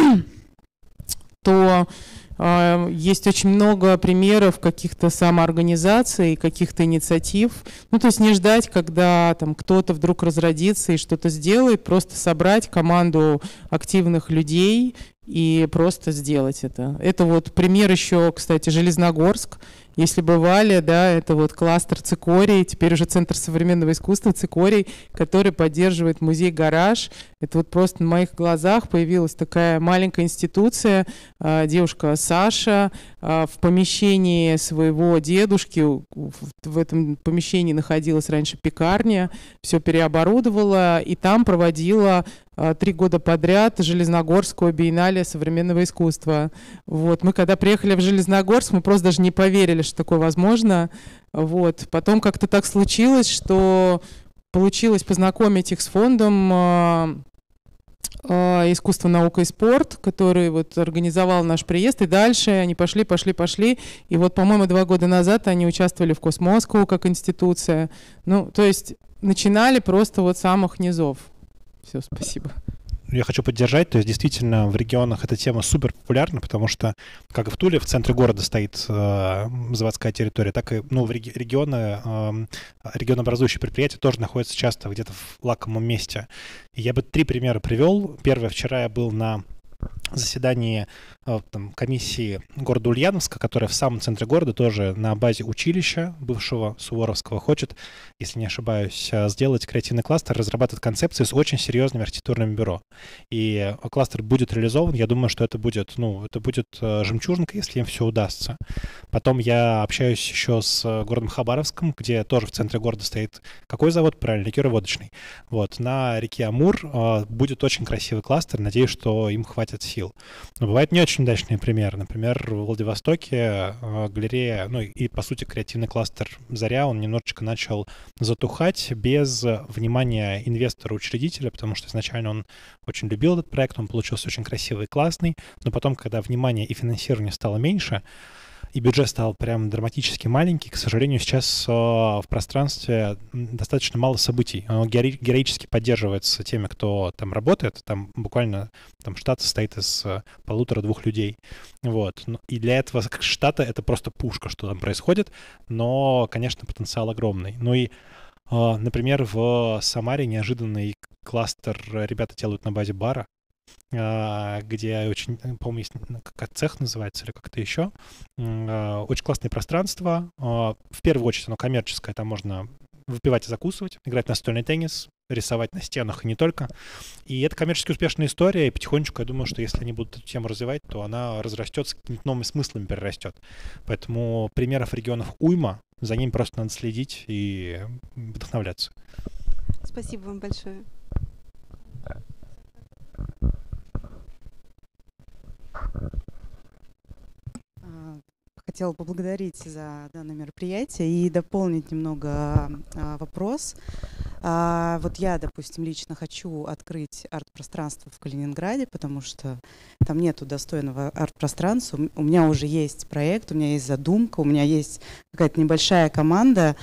S4: то есть очень много примеров каких-то самоорганизаций, каких-то инициатив. То есть не ждать, когда там кто-то вдруг разродится и что-то сделает, просто собрать команду активных людей и просто сделать это. Это вот пример еще, кстати, Железногорск. Если бывали, да, это вот кластер «Цикорий», теперь уже Центр современного искусства «Цикорий», который поддерживает музей «Гараж». Это вот просто на моих глазах появилась такая маленькая институция, девушка Саша в помещении своего дедушки, в этом помещении находилась раньше пекарня, все переоборудовала, и там проводила 3 года подряд Железногорскую биеннале современного искусства. Вот. Мы когда приехали в Железногорск, мы просто даже не поверили, что такое возможно. Вот. Потом как-то так случилось, что получилось познакомить их с фондом «Искусство, наука и спорт», который вот организовал наш приезд, и дальше они пошли. И вот, по-моему, 2 года назад они участвовали в «Космоскоу» как институция. То есть начинали просто вот с самых низов. Все, спасибо.
S3: Я хочу поддержать, то есть действительно в регионах эта тема супер популярна, потому что как и в Туле в центре города стоит заводская территория, так и в регионообразующие предприятия тоже находятся часто где-то в лакомом месте. И я бы 3 примера привел. Первое, вчера я был на заседании комиссии города Ульяновска, которая в самом центре города, тоже на базе училища бывшего Суворовского, хочет, если не ошибаюсь, сделать креативный кластер, разрабатывать концепции с очень серьезными архитектурными бюро. И кластер будет реализован, я думаю, что это будет жемчужинка, если им все удастся. Потом я общаюсь еще с городом Хабаровском, где тоже в центре города стоит какой завод? Правильно, ликероводочный. Вот, на реке Амур будет очень красивый кластер, надеюсь, что им хватит сил. Но бывают не очень удачные примеры. Например, в Владивостоке галерея, и, по сути, креативный кластер «Заря», он немножечко начал затухать без внимания инвестора-учредителя, потому что изначально он очень любил этот проект, он получился очень красивый и классный, но потом, когда внимание и финансирование стало меньше, и бюджет стал прям драматически маленький, к сожалению, сейчас в пространстве достаточно мало событий. Оно героически поддерживается теми, кто там работает. Там буквально штат состоит из 1,5-2 людей. Вот. И для этого штата это просто пушка, что там происходит. Но, конечно, потенциал огромный. Например, в Самаре неожиданный кластер ребята делают на базе бара, где очень, по-моему, есть как цех называется или как-то еще. Очень классное пространство. В первую очередь оно коммерческое, там можно выпивать и закусывать, играть в настольный теннис, рисовать на стенах и не только. И это коммерчески успешная история, и потихонечку я думаю, что если они будут эту тему развивать, то она разрастется, какими-то новыми смыслами перерастет. Поэтому примеров регионов уйма, за ними просто надо следить и вдохновляться.
S7: Спасибо вам большое.
S8: Хотела поблагодарить за данное мероприятие и дополнить немного вопрос. Вот я, допустим, лично хочу открыть арт-пространство в Калининграде, потому что там нету достойного арт-пространства. У меня уже есть проект, у меня есть задумка, у меня есть какая-то небольшая команда.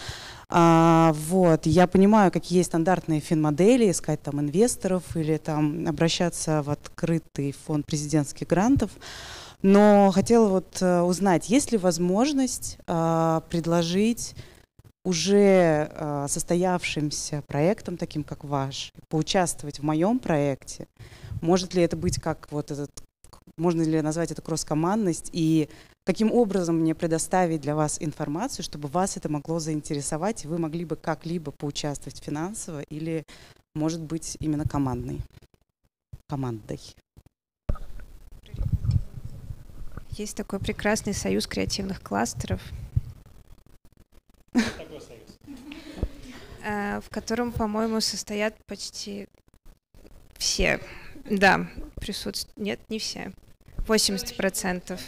S8: Я понимаю, какие есть стандартные финмодели, искать там инвесторов или там обращаться в открытый фонд президентских грантов. Но хотела узнать, есть ли возможность предложить уже состоявшимся проектам, таким как ваш, поучаствовать в моем проекте? Может ли это быть можно ли назвать это кросс-командность? И каким образом мне предоставить для вас информацию, чтобы вас это могло заинтересовать, и вы могли бы как-либо поучаствовать финансово или, может быть, именно командой?
S2: Есть такой прекрасный союз креативных кластеров, в котором, по-моему, состоят почти все. Да, присутствуют. Нет, не все. 80%.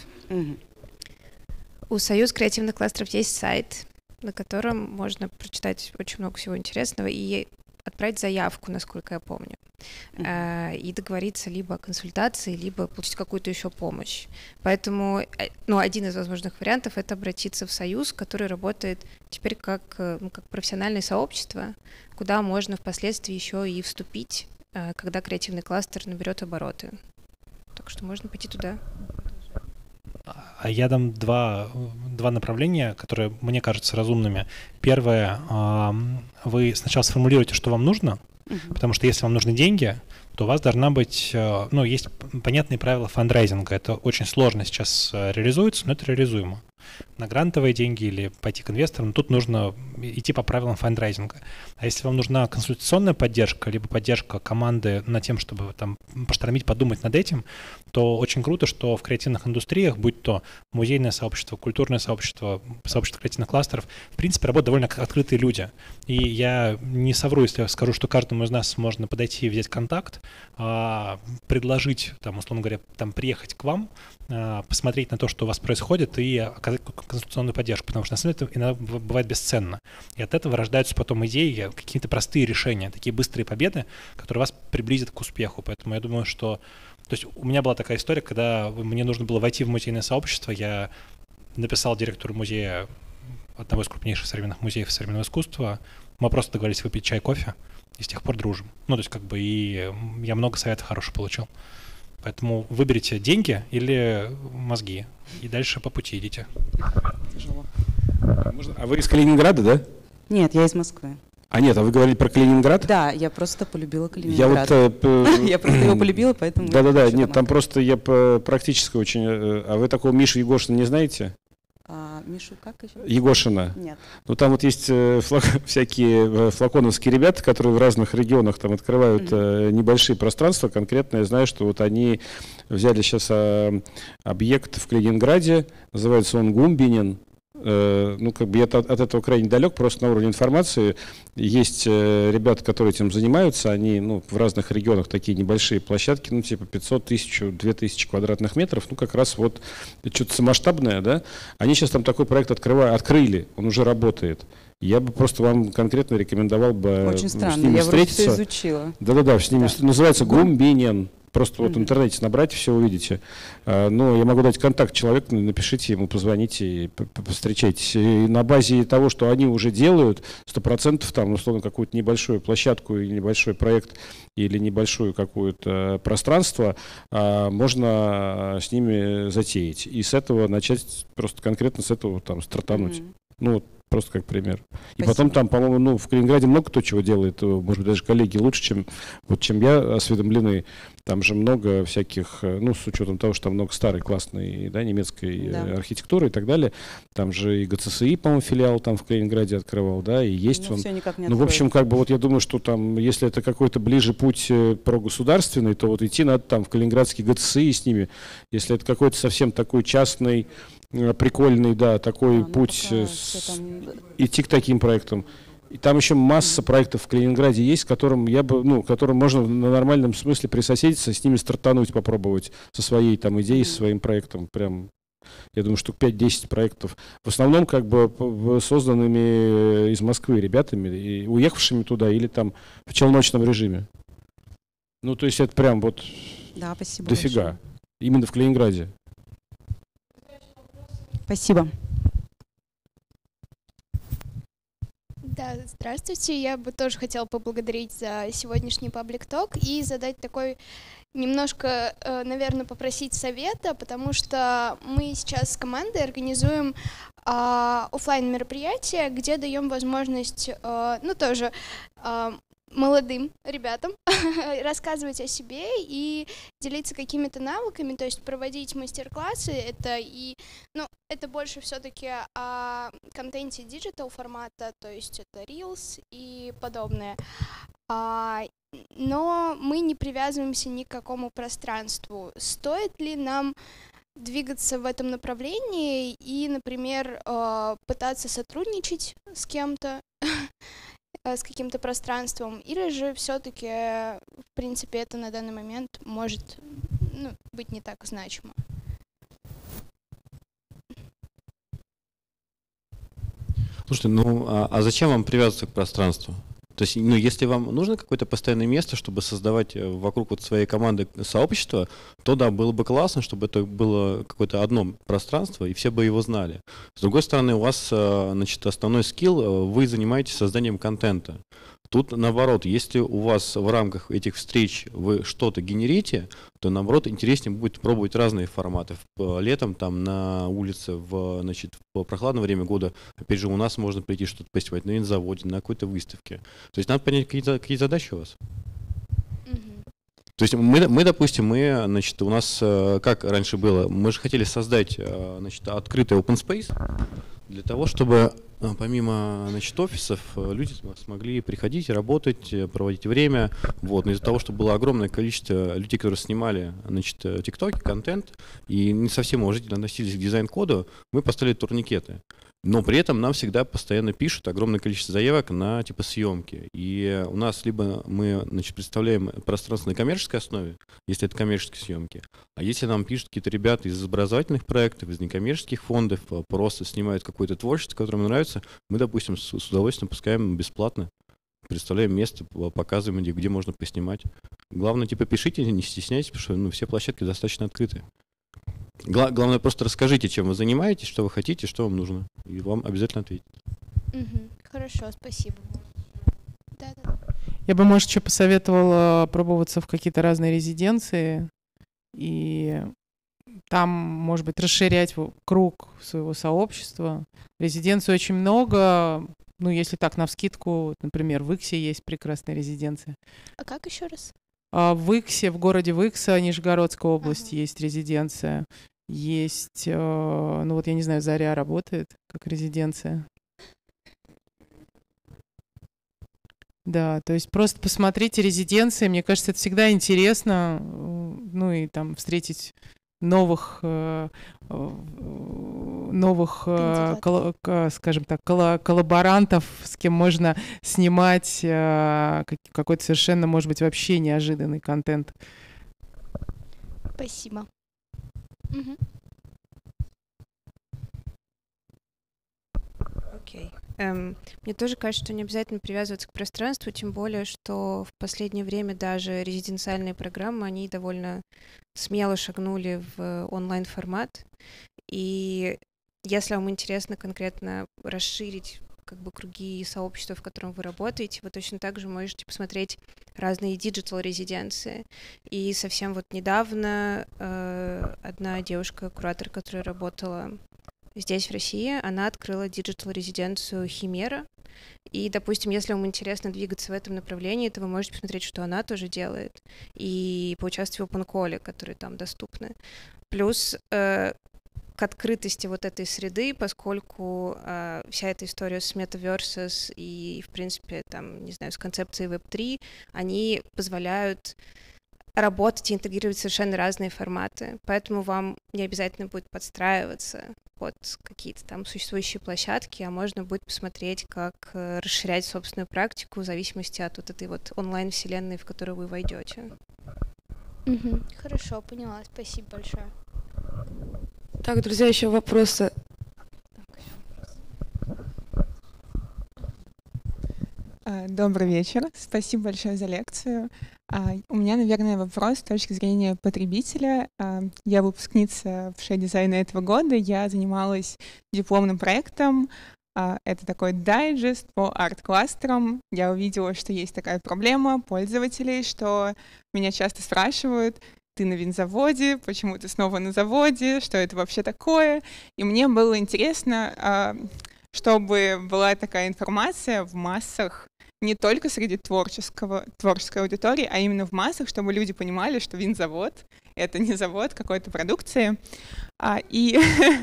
S2: У союза креативных кластеров есть сайт, на котором можно прочитать очень много всего интересного и отправить заявку, насколько я помню, и договориться либо о консультации, либо получить какую-то еще помощь. Поэтому, один из возможных вариантов — это обратиться в союз, который работает теперь как профессиональное сообщество, куда можно впоследствии еще и вступить, когда креативный кластер наберет обороты. Так что можно пойти туда.
S3: А я дам два направления, которые мне кажутся разумными. Первое, вы сначала сформулируете, что вам нужно, потому что если вам нужны деньги, то у вас должна быть, есть понятные правила фандрайзинга. Это очень сложно сейчас реализуется, но это реализуемо. На грантовые деньги или пойти к инвесторам, тут нужно идти по правилам фандрайзинга. А если вам нужна консультационная поддержка, либо поддержка команды над тем, чтобы там поштормить, подумать над этим, то очень круто, что в креативных индустриях, будь то музейное сообщество, культурное сообщество, сообщество креативных кластеров, в принципе, работают довольно открытые люди. И я не совру, если я скажу, что каждому из нас можно подойти и взять контакт, предложить, условно говоря, приехать к вам, посмотреть на то, что у вас происходит, и оказать консультационную поддержку, потому что на самом деле это иногда бывает бесценно. И от этого рождаются потом идеи, какие-то простые решения, такие быстрые победы, которые вас приблизят к успеху. Поэтому я думаю, что... То есть у меня была такая история, когда мне нужно было войти в музейное сообщество, я написал директору музея, одного из крупнейших современных музеев современного искусства, мы просто договорились выпить чай, кофе, и с тех пор дружим. Ну, то есть как бы и я много советов хороших получил. Поэтому выберите деньги или мозги, и дальше по пути идите.
S8: Тяжело.
S6: А вы из Калининграда, да?
S8: Нет, я из Москвы.
S6: А нет, а вы говорили про Калининград?
S8: Да, я просто полюбила
S6: Я
S8: Калининград.
S6: вот...
S8: Я просто его полюбила, поэтому...
S6: Да-да-да,
S8: хочу
S6: нет, там
S8: помогать.
S6: просто я практически очень... А вы такого Мишу Егошина не знаете?
S8: Мишу как еще?
S6: Егошина.
S8: Нет.
S6: Ну, там вот есть всякие флаконовские ребята, которые в разных регионах там открывают небольшие пространства. Конкретно я знаю, что вот они взяли сейчас объект в Калининграде, называется он Гумбинин. Ну, как бы я от этого крайне далек, просто на уровне информации. Есть ребята, которые этим занимаются, они, ну, в разных регионах такие небольшие площадки, ну, типа 500, 1000, 2000 квадратных метров, ну, как раз вот что-то самосштабное, да. Они сейчас там такой проект открыли, он уже работает. Я бы просто вам конкретно рекомендовал бы
S8: Очень
S6: с
S8: странно,
S6: ними
S8: я вроде
S6: встретиться.
S8: все изучила.
S6: Да-да-да, с ними
S8: Да.
S6: называется Гумбинин. Просто вот в интернете набрать, все увидите. Но я могу дать контакт человеку, напишите ему, позвоните и встречайтесь. И на базе того, что они уже делают, 100% там, условно, какую-то небольшую площадку или небольшой проект или небольшое какое-то пространство можно с ними затеять. И с этого начать, просто конкретно с этого там стартануть. Ну, вот просто как пример. И потом там, по-моему, ну, в Калининграде много кто чего делает, может быть, даже коллеги лучше, чем я, осведомлены. Там же много всяких, ну, с учетом того, что там много старой, классной, да, немецкой архитектуры и так далее. Там же и ГЦСИ, по-моему, филиал там в Калининграде открывал, да, и есть
S8: Ну,
S6: он.
S8: всё никак не
S6: Ну, в общем,
S8: откроется.
S6: как бы вот я думаю, что там, если это какой-то ближе путь прогосударственный, то вот идти надо там в Калининградский ГЦСИ с ними. Если это какой-то совсем такой частный, прикольный, да, такой путь идти к таким проектам. И там еще масса проектов в Калининграде есть, которым я бы, ну, которым можно на нормальном смысле присоседиться, с ними стартануть, попробовать со своей там идеей, со своим проектом. Прям, я думаю, штук 5-10 проектов. В основном как бы созданными из Москвы ребятами, и уехавшими туда или там в челночном режиме. Ну, то есть это прям вот
S8: Да, спасибо
S6: дофига.
S8: большое.
S6: Именно в Калининграде.
S8: Спасибо.
S9: Да, здравствуйте. Я бы тоже хотела поблагодарить за сегодняшний паблик-ток и задать такой немножко, наверное, попросить совета, потому что мы сейчас с командой организуем офлайн мероприятие, где даем возможность, ну тоже молодым ребятам рассказывать о себе и делиться какими-то навыками, то есть проводить мастер-классы. Это и, ну, это больше все-таки о контенте диджитал формата, то есть это Reels и подобное. Но мы не привязываемся ни к какому пространству. Стоит ли нам двигаться в этом направлении и, например, пытаться сотрудничать с кем-то, с каким-то пространством, или же все-таки, в принципе, это на данный момент может, ну, быть не так значимо?
S5: Слушайте, ну а зачем вам привязываться к пространству? То есть, ну, если вам нужно какое-то постоянное место, чтобы создавать вокруг вот своей команды сообщество, то да, было бы классно, чтобы это было какое-то одно пространство, и все бы его знали. С другой стороны, у вас, значит, основной скилл, вы занимаетесь созданием контента. Тут наоборот, если у вас в рамках этих встреч вы что-то генерите, то наоборот интереснее будет пробовать разные форматы. Летом там на улице, значит, в прохладное время года, опять же, у нас можно прийти что-то поснимать на винзаводе, на какой-то выставке. То есть надо понять, какие задачи у вас. То есть мы, допустим, значит, у нас как раньше было, мы же хотели создать, значит, открытый open space для того, чтобы помимо, значит, офисов люди смогли приходить, работать, проводить время. Вот. Но из-за того, что было огромное количество людей, которые снимали, значит, тиктоки, контент, и не совсем уважительно относились к дизайн-коду, мы поставили турникеты. Но при этом нам всегда постоянно пишут огромное количество заявок на типа съемки. И у нас либо мы, значит, представляем пространство на коммерческой основе, если это коммерческие съемки, а если нам пишут какие-то ребята из образовательных проектов, из некоммерческих фондов, просто снимают какое-то творчество, которое им нравится, мы, допустим, с удовольствием пускаем бесплатно, представляем место, показываем, где можно поснимать. Главное, типа, пишите, не стесняйтесь, потому что, ну, все площадки достаточно открыты. Главное, просто расскажите, чем вы занимаетесь, что вы хотите, что вам нужно, и вам обязательно ответят.
S9: Хорошо, спасибо. Да.
S4: Я бы, может, еще посоветовала пробоваться в какие-то разные резиденции и там, может быть, расширять круг своего сообщества. Резиденций очень много. Ну, если так, навскидку, например, в Иксе есть прекрасная резиденция.
S9: А как еще раз?
S4: В Иксе, в городе Икса, Нижегородской области, есть резиденция. Есть, ну вот я не знаю, Заря работает как резиденция. Да, то есть просто посмотрите резиденции. Мне кажется, это всегда интересно. Ну и там встретить новых, скажем так, коллаборантов, с кем можно снимать какой-то совершенно, может быть, вообще неожиданный контент.
S9: Спасибо.
S2: Окей. Мне тоже кажется, что не обязательно привязываться к пространству, тем более, что в последнее время даже резиденциальные программы, они довольно смело шагнули в онлайн-формат. И если вам интересно конкретно расширить как бы круги сообщества, в котором вы работаете, вы точно так же можете посмотреть разные диджитал-резиденции. И совсем вот недавно одна девушка, куратор, которая работала здесь, в России, она открыла диджитал-резиденцию Химера. И, допустим, если вам интересно двигаться в этом направлении, то вы можете посмотреть, что она тоже делает, и поучаствовать в OpenCall, которые там доступны. Плюс к открытости вот этой среды, поскольку вся эта история с Metaverses и, в принципе, там, не знаю, с концепцией Web3, они позволяют работать и интегрировать совершенно разные форматы. Поэтому вам не обязательно будет подстраиваться под какие-то там существующие площадки, а можно будет посмотреть, как расширять собственную практику в зависимости от вот этой вот онлайн-вселенной, в которую вы войдете.
S9: Хорошо, поняла. Спасибо большое.
S1: Так, друзья, еще вопросы.
S10: Добрый вечер. Спасибо большое за лекцию. У меня, наверное, вопрос с точки зрения потребителя. Я выпускница в дизайна этого года. Я занималась дипломным проектом. Это такой дайджест по арт-кластерам. Я увидела, что есть такая проблема пользователей, что меня часто спрашивают: ты на винзаводе, почему ты снова на заводе, что это вообще такое? И мне было интересно, чтобы была такая информация в массах, не только среди творческой аудитории, а именно в массах, чтобы люди понимали, что винзавод — это не завод какой-то продукции. И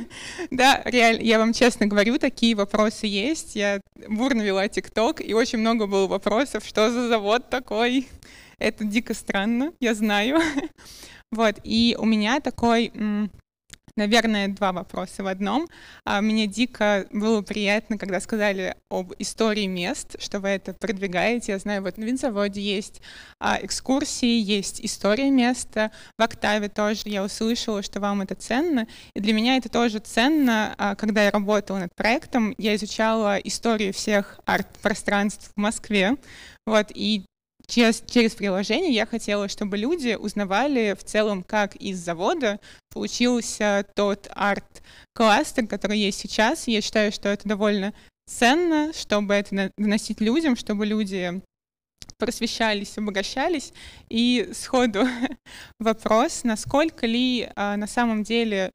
S10: да, реально, я вам честно говорю, такие вопросы есть. Я бурно вела ТикТок, и очень много было вопросов, что за завод такой. Это дико странно, я знаю. Вот, и у меня такой... Наверное, два вопроса в одном. Мне дико было приятно, когда сказали об истории мест, что вы это продвигаете. Я знаю, вот на винзаводе есть экскурсии, есть история места. В Октаве тоже я услышала, что вам это ценно. И для меня это тоже ценно. Когда я работала над проектом, я изучала историю всех арт-пространств в Москве. Вот, и через приложение я хотела, чтобы люди узнавали в целом, как из завода получился тот арт-кластер, который есть сейчас. Я считаю, что это довольно ценно, чтобы это доносить людям, чтобы люди просвещались, обогащались. И сходу вопрос, насколько ли на самом деле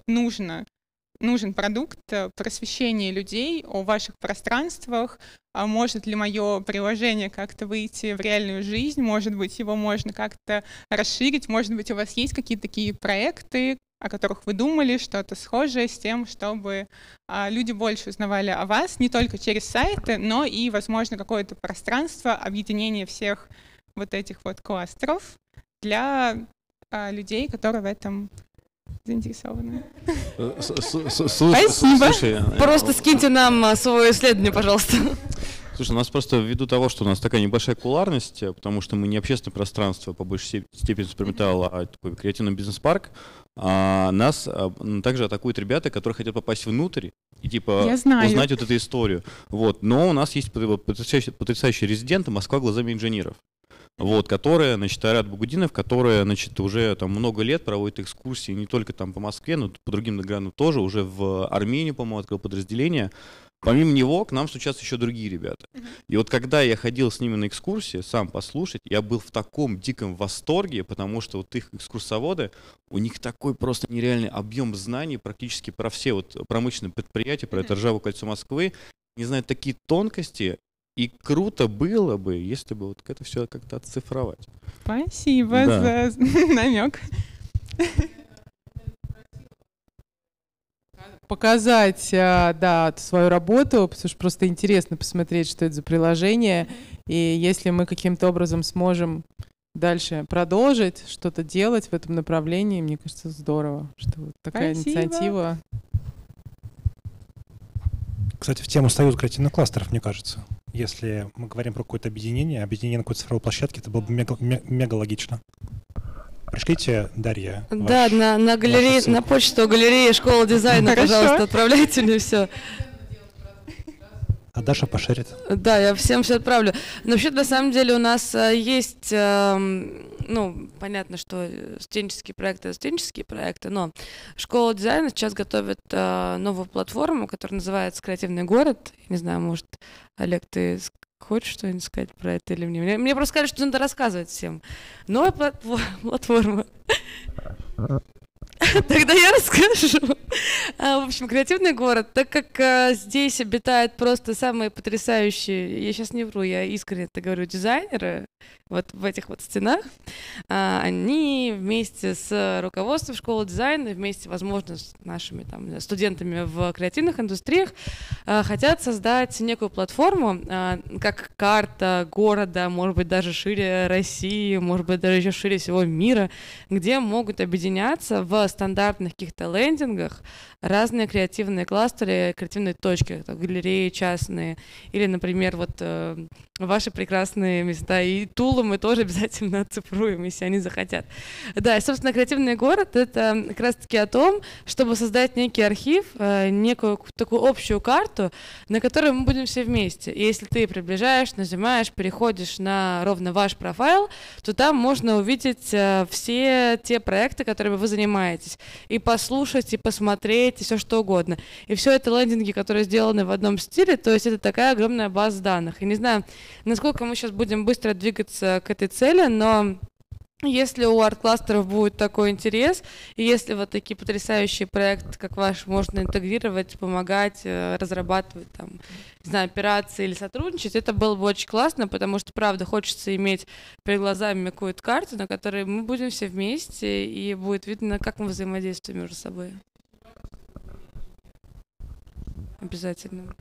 S10: нужен продукт просвещения людей о ваших пространствах, может ли мое приложение как-то выйти в реальную жизнь, может быть, его можно как-то расширить, может быть, у вас есть какие-то такие проекты, о которых вы думали, что-то схожее с тем, чтобы люди больше узнавали о вас, не только через сайты, но и, возможно, какое-то пространство объединения всех вот этих вот кластеров для людей, которые в этом заинтересованы.
S2: Спасибо.
S1: Просто скиньте нам свое исследование, пожалуйста.
S5: Слушай, у нас просто ввиду того, что у нас такая небольшая кулуарность, потому что мы не общественное пространство, по большей степени инструментал, а такой креативный бизнес-парк, нас также атакуют ребята, которые хотят попасть внутрь и типа узнать вот эту историю. Вот. Но у нас есть потрясающие резиденты «Москва глазами инженеров». Вот, которые, значит, Айрат Бугудинов, которые, значит, уже там много лет проводят экскурсии не только там по Москве, но по другим городам тоже, уже в Армении, по-моему, открыл подразделение. Помимо него к нам стучатся еще другие ребята. И вот когда я ходил с ними на экскурсии, сам послушать, я был в таком диком восторге, потому что вот их экскурсоводы, у них такой просто нереальный объем знаний практически про все вот промышленные предприятия, про это ржавое кольцо Москвы, не знаю, такие тонкости. И круто было бы, если бы вот это все как-то оцифровать.
S10: Спасибо за намек.
S4: Показать, да, свою работу, потому что просто интересно посмотреть, что это за приложение. И если мы каким-то образом сможем дальше продолжить что-то делать в этом направлении, мне кажется, здорово, что вот такая инициатива.
S3: Кстати, в тему союза креативных кластеров, мне кажется. Если мы говорим про какое-то объединение на какой-то цифровой площадке, это было бы мега логично. Пришлите, Дарья.
S1: Да, на галерее, на почту галереи школы дизайна, пожалуйста, отправляйте мне все.
S3: А Даша пошерит.
S1: Да, я всем все отправлю. Но вообще, на самом деле, у нас есть, ну, понятно, что студенческие проекты, но школа дизайна сейчас готовит новую платформу, которая называется «Креативный город». Не знаю, может, Олег, ты хочешь что-нибудь сказать про это или мне? Мне просто сказали, что надо рассказывать всем. Новая платформа. Тогда я расскажу. В общем, креативный город, так как здесь обитают просто самые потрясающие, я сейчас не вру, я искренне это говорю, дизайнеры, вот в этих вот стенах, они вместе с руководством школы дизайна, вместе, возможно, с нашими там студентами в креативных индустриях, хотят создать некую платформу, как карта города, может быть, даже шире России, может быть, даже еще шире всего мира, где могут объединяться в стандартных каких-то лендингах разные креативные кластеры, креативные точки, галереи частные, или, например, вот ваши прекрасные места. И Тулу мы тоже обязательно оцифруем, если они захотят. Да, и, собственно, креативный город — это как раз-таки о том, чтобы создать некий архив, некую такую общую карту, на которой мы будем все вместе. И если ты приближаешь, нажимаешь, переходишь на ровно ваш профайл, то там можно увидеть все те проекты, которыми вы занимаетесь, и послушать, и посмотреть, и все что угодно. И все это лендинги, которые сделаны в одном стиле, то есть это такая огромная база данных. И не знаю, насколько мы сейчас будем быстро двигаться к этой цели, но если у арт-кластеров будет такой интерес, и если вот такие потрясающие проекты, как ваш, можно интегрировать, помогать, разрабатывать, там, не знаю, операции или сотрудничать, это было бы очень классно, потому что, правда, хочется иметь перед глазами какую-то карту, на которой мы будем все вместе, и будет видно, как мы взаимодействуем между собой. Обязательно.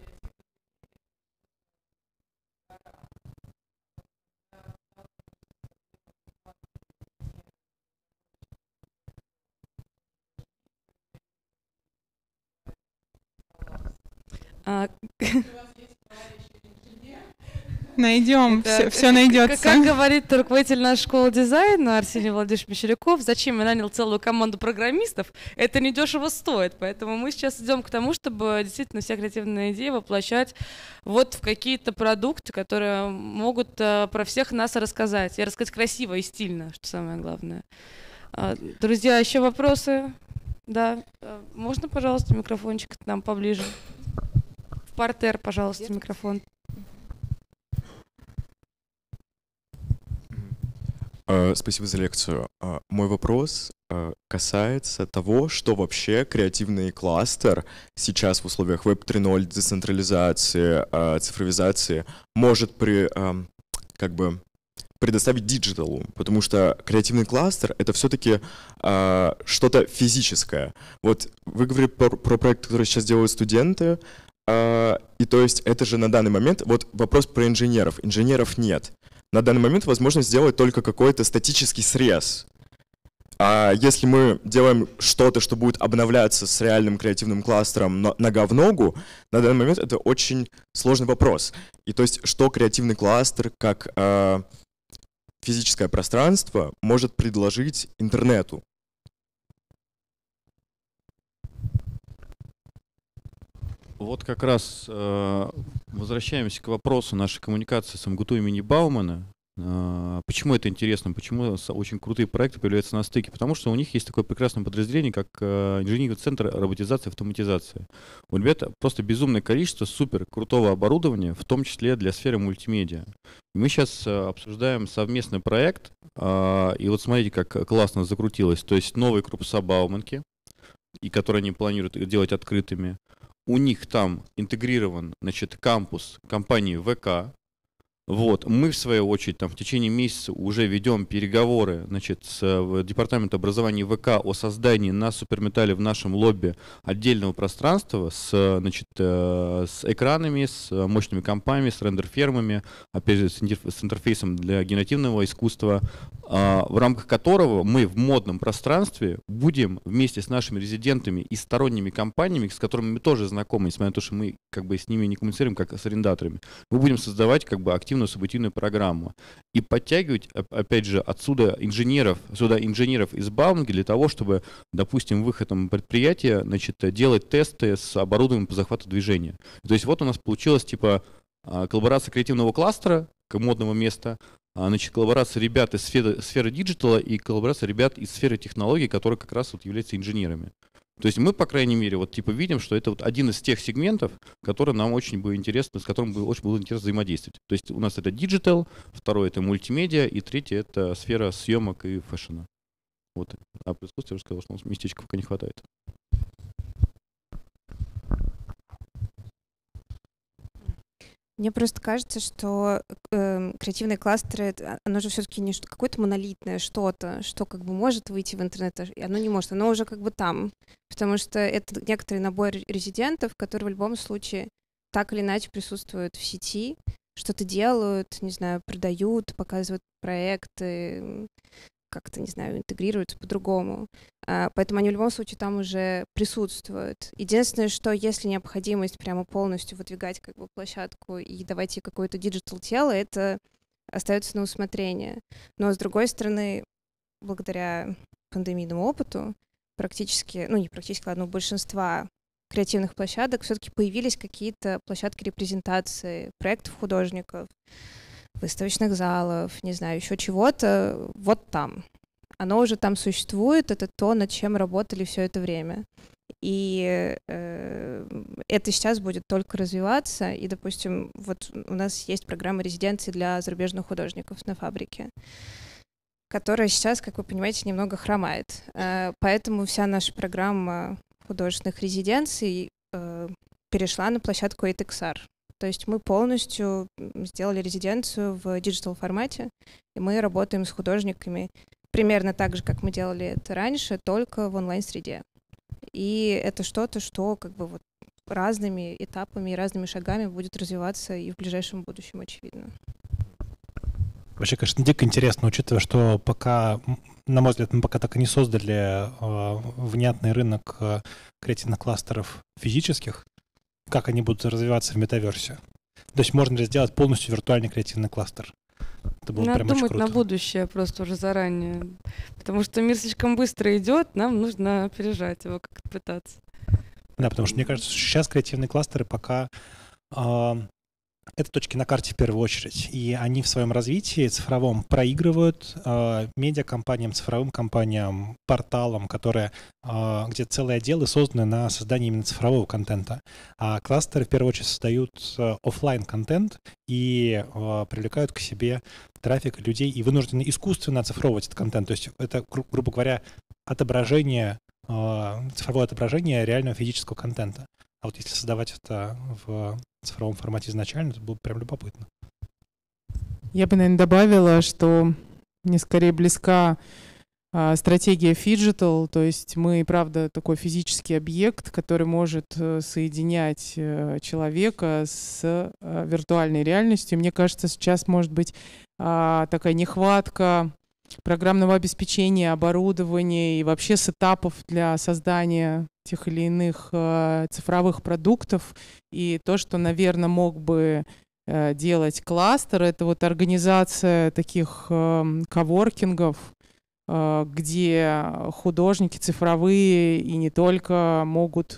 S10: Найдем, все найдется.
S1: Как говорит руководитель нашей школы дизайна Арсений Владимирович Мещеряков, зачем я нанял целую команду программистов, это недешево стоит. Поэтому мы сейчас идем к тому, чтобы действительно все креативные идеи воплощать вот в какие-то продукты, которые могут про всех нас рассказать. И рассказать красиво и стильно, что самое главное. Друзья, еще вопросы? Да. Можно, пожалуйста, микрофончик к нам поближе? В партер, пожалуйста, микрофон.
S11: Спасибо за лекцию. Мой вопрос касается того, что вообще креативный кластер сейчас в условиях Web 3.0, децентрализации, цифровизации может предоставить диджиталу, потому что креативный кластер — это все-таки что-то физическое. Вот вы говорили про проект, который сейчас делают студенты, и то есть это же на данный момент, вот вопрос про инженеров. Инженеров нет. На данный момент возможно сделать только какой-то статический срез. А если мы делаем что-то, что будет обновляться с реальным креативным кластером нога в ногу, на данный момент это очень сложный вопрос. И то есть что креативный кластер как физическое пространство может предложить интернету?
S5: Вот как раз возвращаемся к вопросу нашей коммуникации с МГУТУ имени Баумана. Почему это интересно? Почему очень крутые проекты появляются на стыке? Потому что у них есть такое прекрасное подразделение, как инженерный центр роботизации и автоматизации. У ребят просто безумное количество супер крутого оборудования, в том числе для сферы мультимедиа. И мы сейчас обсуждаем совместный проект, и вот смотрите, как классно закрутилось. То есть новые корпуса Бауманки, и которые они планируют делать открытыми. У них там интегрирован, значит, кампус компании ВК. Вот. Мы, в свою очередь, там, в течение месяца уже ведем переговоры, значит, с департаментом образования ВК о создании на Суперметалле в нашем лобби отдельного пространства значит, с экранами, с мощными компами, с рендер-фермами, опять же, с интерфейсом для генеративного искусства, в рамках которого мы в модном пространстве будем вместе с нашими резидентами и сторонними компаниями, с которыми мы тоже знакомы, несмотря на то, что мы как бы с ними не коммуницируем, как с арендаторами, мы будем создавать как бы активную событийную программу и подтягивать, опять же, сюда инженеров из Бауманки для того, чтобы, допустим, в их этом предприятии, значит, делать тесты с оборудованием по захвату движения. То есть вот у нас получилась типа коллаборация креативного кластера, модного места, значит, коллаборация ребят из сферы диджитала и коллаборация ребят из сферы технологий, которые как раз вот являются инженерами. То есть мы, по крайней мере, вот типа видим, что это вот один из тех сегментов, который нам очень было интересно, с которым очень было интересно взаимодействовать. То есть у нас это диджитал, второй это мультимедиа, и третий это сфера съемок и фэшена. Вот. А при искусстве я уже сказал, что у нас местечка пока не хватает.
S2: Мне просто кажется, что креативные кластеры, оно же все-таки не какое-то монолитное что-то, что как бы может выйти в интернет, и оно не может, оно уже как бы там, потому что это некоторый набор резидентов, которые в любом случае так или иначе присутствуют в сети, что-то делают, не знаю, продают, показывают проекты, как-то, не знаю, интегрируются по-другому. Поэтому они в любом случае там уже присутствуют. Единственное, что если необходимость прямо полностью выдвигать как бы площадку и давать ей какое-то диджитал-тело, это остается на усмотрение. Но, с другой стороны, благодаря пандемийному опыту, практически, ну не практически, ладно, у большинства креативных площадок все-таки появились какие-то площадки репрезентации проектов художников, выставочных залов, не знаю, еще чего-то, вот там. Оно уже там существует, это то, над чем работали все это время. И это сейчас будет только развиваться. И, допустим, вот у нас есть программа резиденции для зарубежных художников на фабрике, которая сейчас, как вы понимаете, немного хромает. Поэтому вся наша программа художественных резиденций перешла на площадку ATXR. То есть мы полностью сделали резиденцию в диджитал формате, и мы работаем с художниками примерно так же, как мы делали это раньше, только в онлайн-среде. И это что-то, что как бы вот разными этапами и разными шагами будет развиваться и в ближайшем будущем, очевидно.
S3: Вообще, конечно, дико интересно, учитывая, что пока, на мой взгляд, мы пока так и не создали внятный рынок креативных кластеров физических, как они будут развиваться в метаверсе. То есть можно ли сделать полностью виртуальный креативный кластер? Это было
S1: Надо
S3: прям очень
S1: думать
S3: круто.
S1: на будущее просто уже заранее. Потому что мир слишком быстро идет, нам нужно опережать его, как-то пытаться.
S3: Да, потому что мне кажется, что сейчас креативные кластеры пока это точки на карте в первую очередь. И они в своем развитии цифровом проигрывают медиакомпаниям, цифровым компаниям, порталам, где целые отделы созданы на создании именно цифрового контента. А кластеры в первую очередь создают офлайн контент и привлекают к себе трафик людей и вынуждены искусственно оцифровывать этот контент. То есть это, грубо говоря, цифровое отображение реального физического контента. А вот если создавать это в цифровом формате изначально, это было прям любопытно.
S4: Я бы, наверное, добавила, что мне скорее близка стратегия Phygital, то есть мы, правда, такой физический объект, который может соединять человека с виртуальной реальностью. Мне кажется, сейчас может быть такая нехватка программного обеспечения, оборудования и вообще сетапов для создания тех или иных цифровых продуктов. И то, что, наверное, мог бы делать кластер, это вот организация таких коворкингов, где художники цифровые и не только могут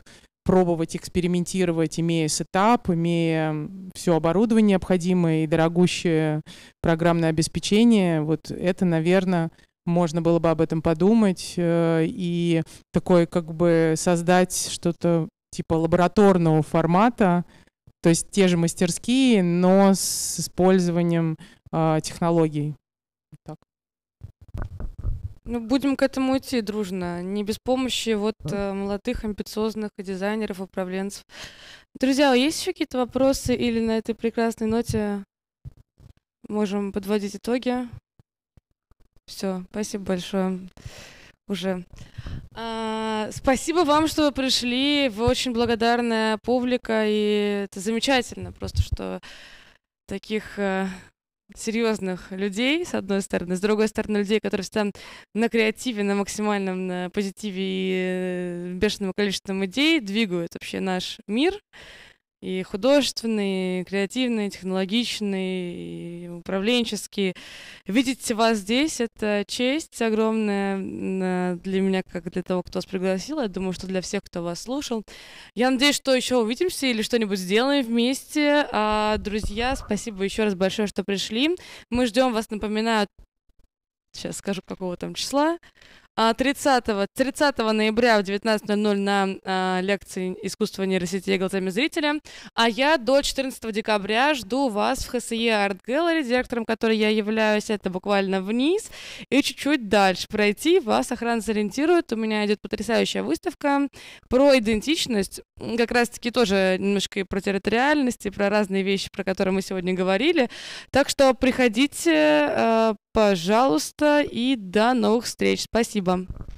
S4: пробовать, экспериментировать, имея сетап, имея все оборудование необходимое и дорогущее программное обеспечение. Вот это, наверное, можно было бы об этом подумать и такое как бы создать что-то типа лабораторного формата, то есть те же мастерские, но с использованием технологий. Так.
S1: Ну, будем к этому идти дружно, не без помощи вот молодых, амбициозных дизайнеров, управленцев. Друзья, есть еще какие-то вопросы или на этой прекрасной ноте можем подводить итоги? Все, спасибо большое. Уже. Спасибо вам, что вы пришли. Вы очень благодарная публика, и это замечательно просто, что таких серьезных людей, с одной стороны, с другой стороны, людей, которые всегда на креативе, на максимальном на позитиве и бешеным количеством идей двигают вообще наш мир. И художественный, и креативный, и технологичный, и управленческий. Видеть вас здесь — это честь огромная для меня, как для того, кто вас пригласил. Я думаю, что для всех, кто вас слушал. Я надеюсь, что еще увидимся или что-нибудь сделаем вместе. Друзья, спасибо еще раз большое, что пришли. Мы ждем вас, напоминаю, сейчас скажу, какого там числа. 30 ноября в 19:00 на лекции «Искусство нейросетей глазами зрителя». А я до 14 декабря жду вас в ХСЕ Art Gallery, директором которой я являюсь. Это буквально вниз и чуть-чуть дальше пройти. Вас охрана сориентирует. У меня идет потрясающая выставка про идентичность. Как раз-таки тоже немножко и про территориальность, и про разные вещи, про которые мы сегодня говорили. Так что приходите, пожалуйста, и до новых встреч. Спасибо.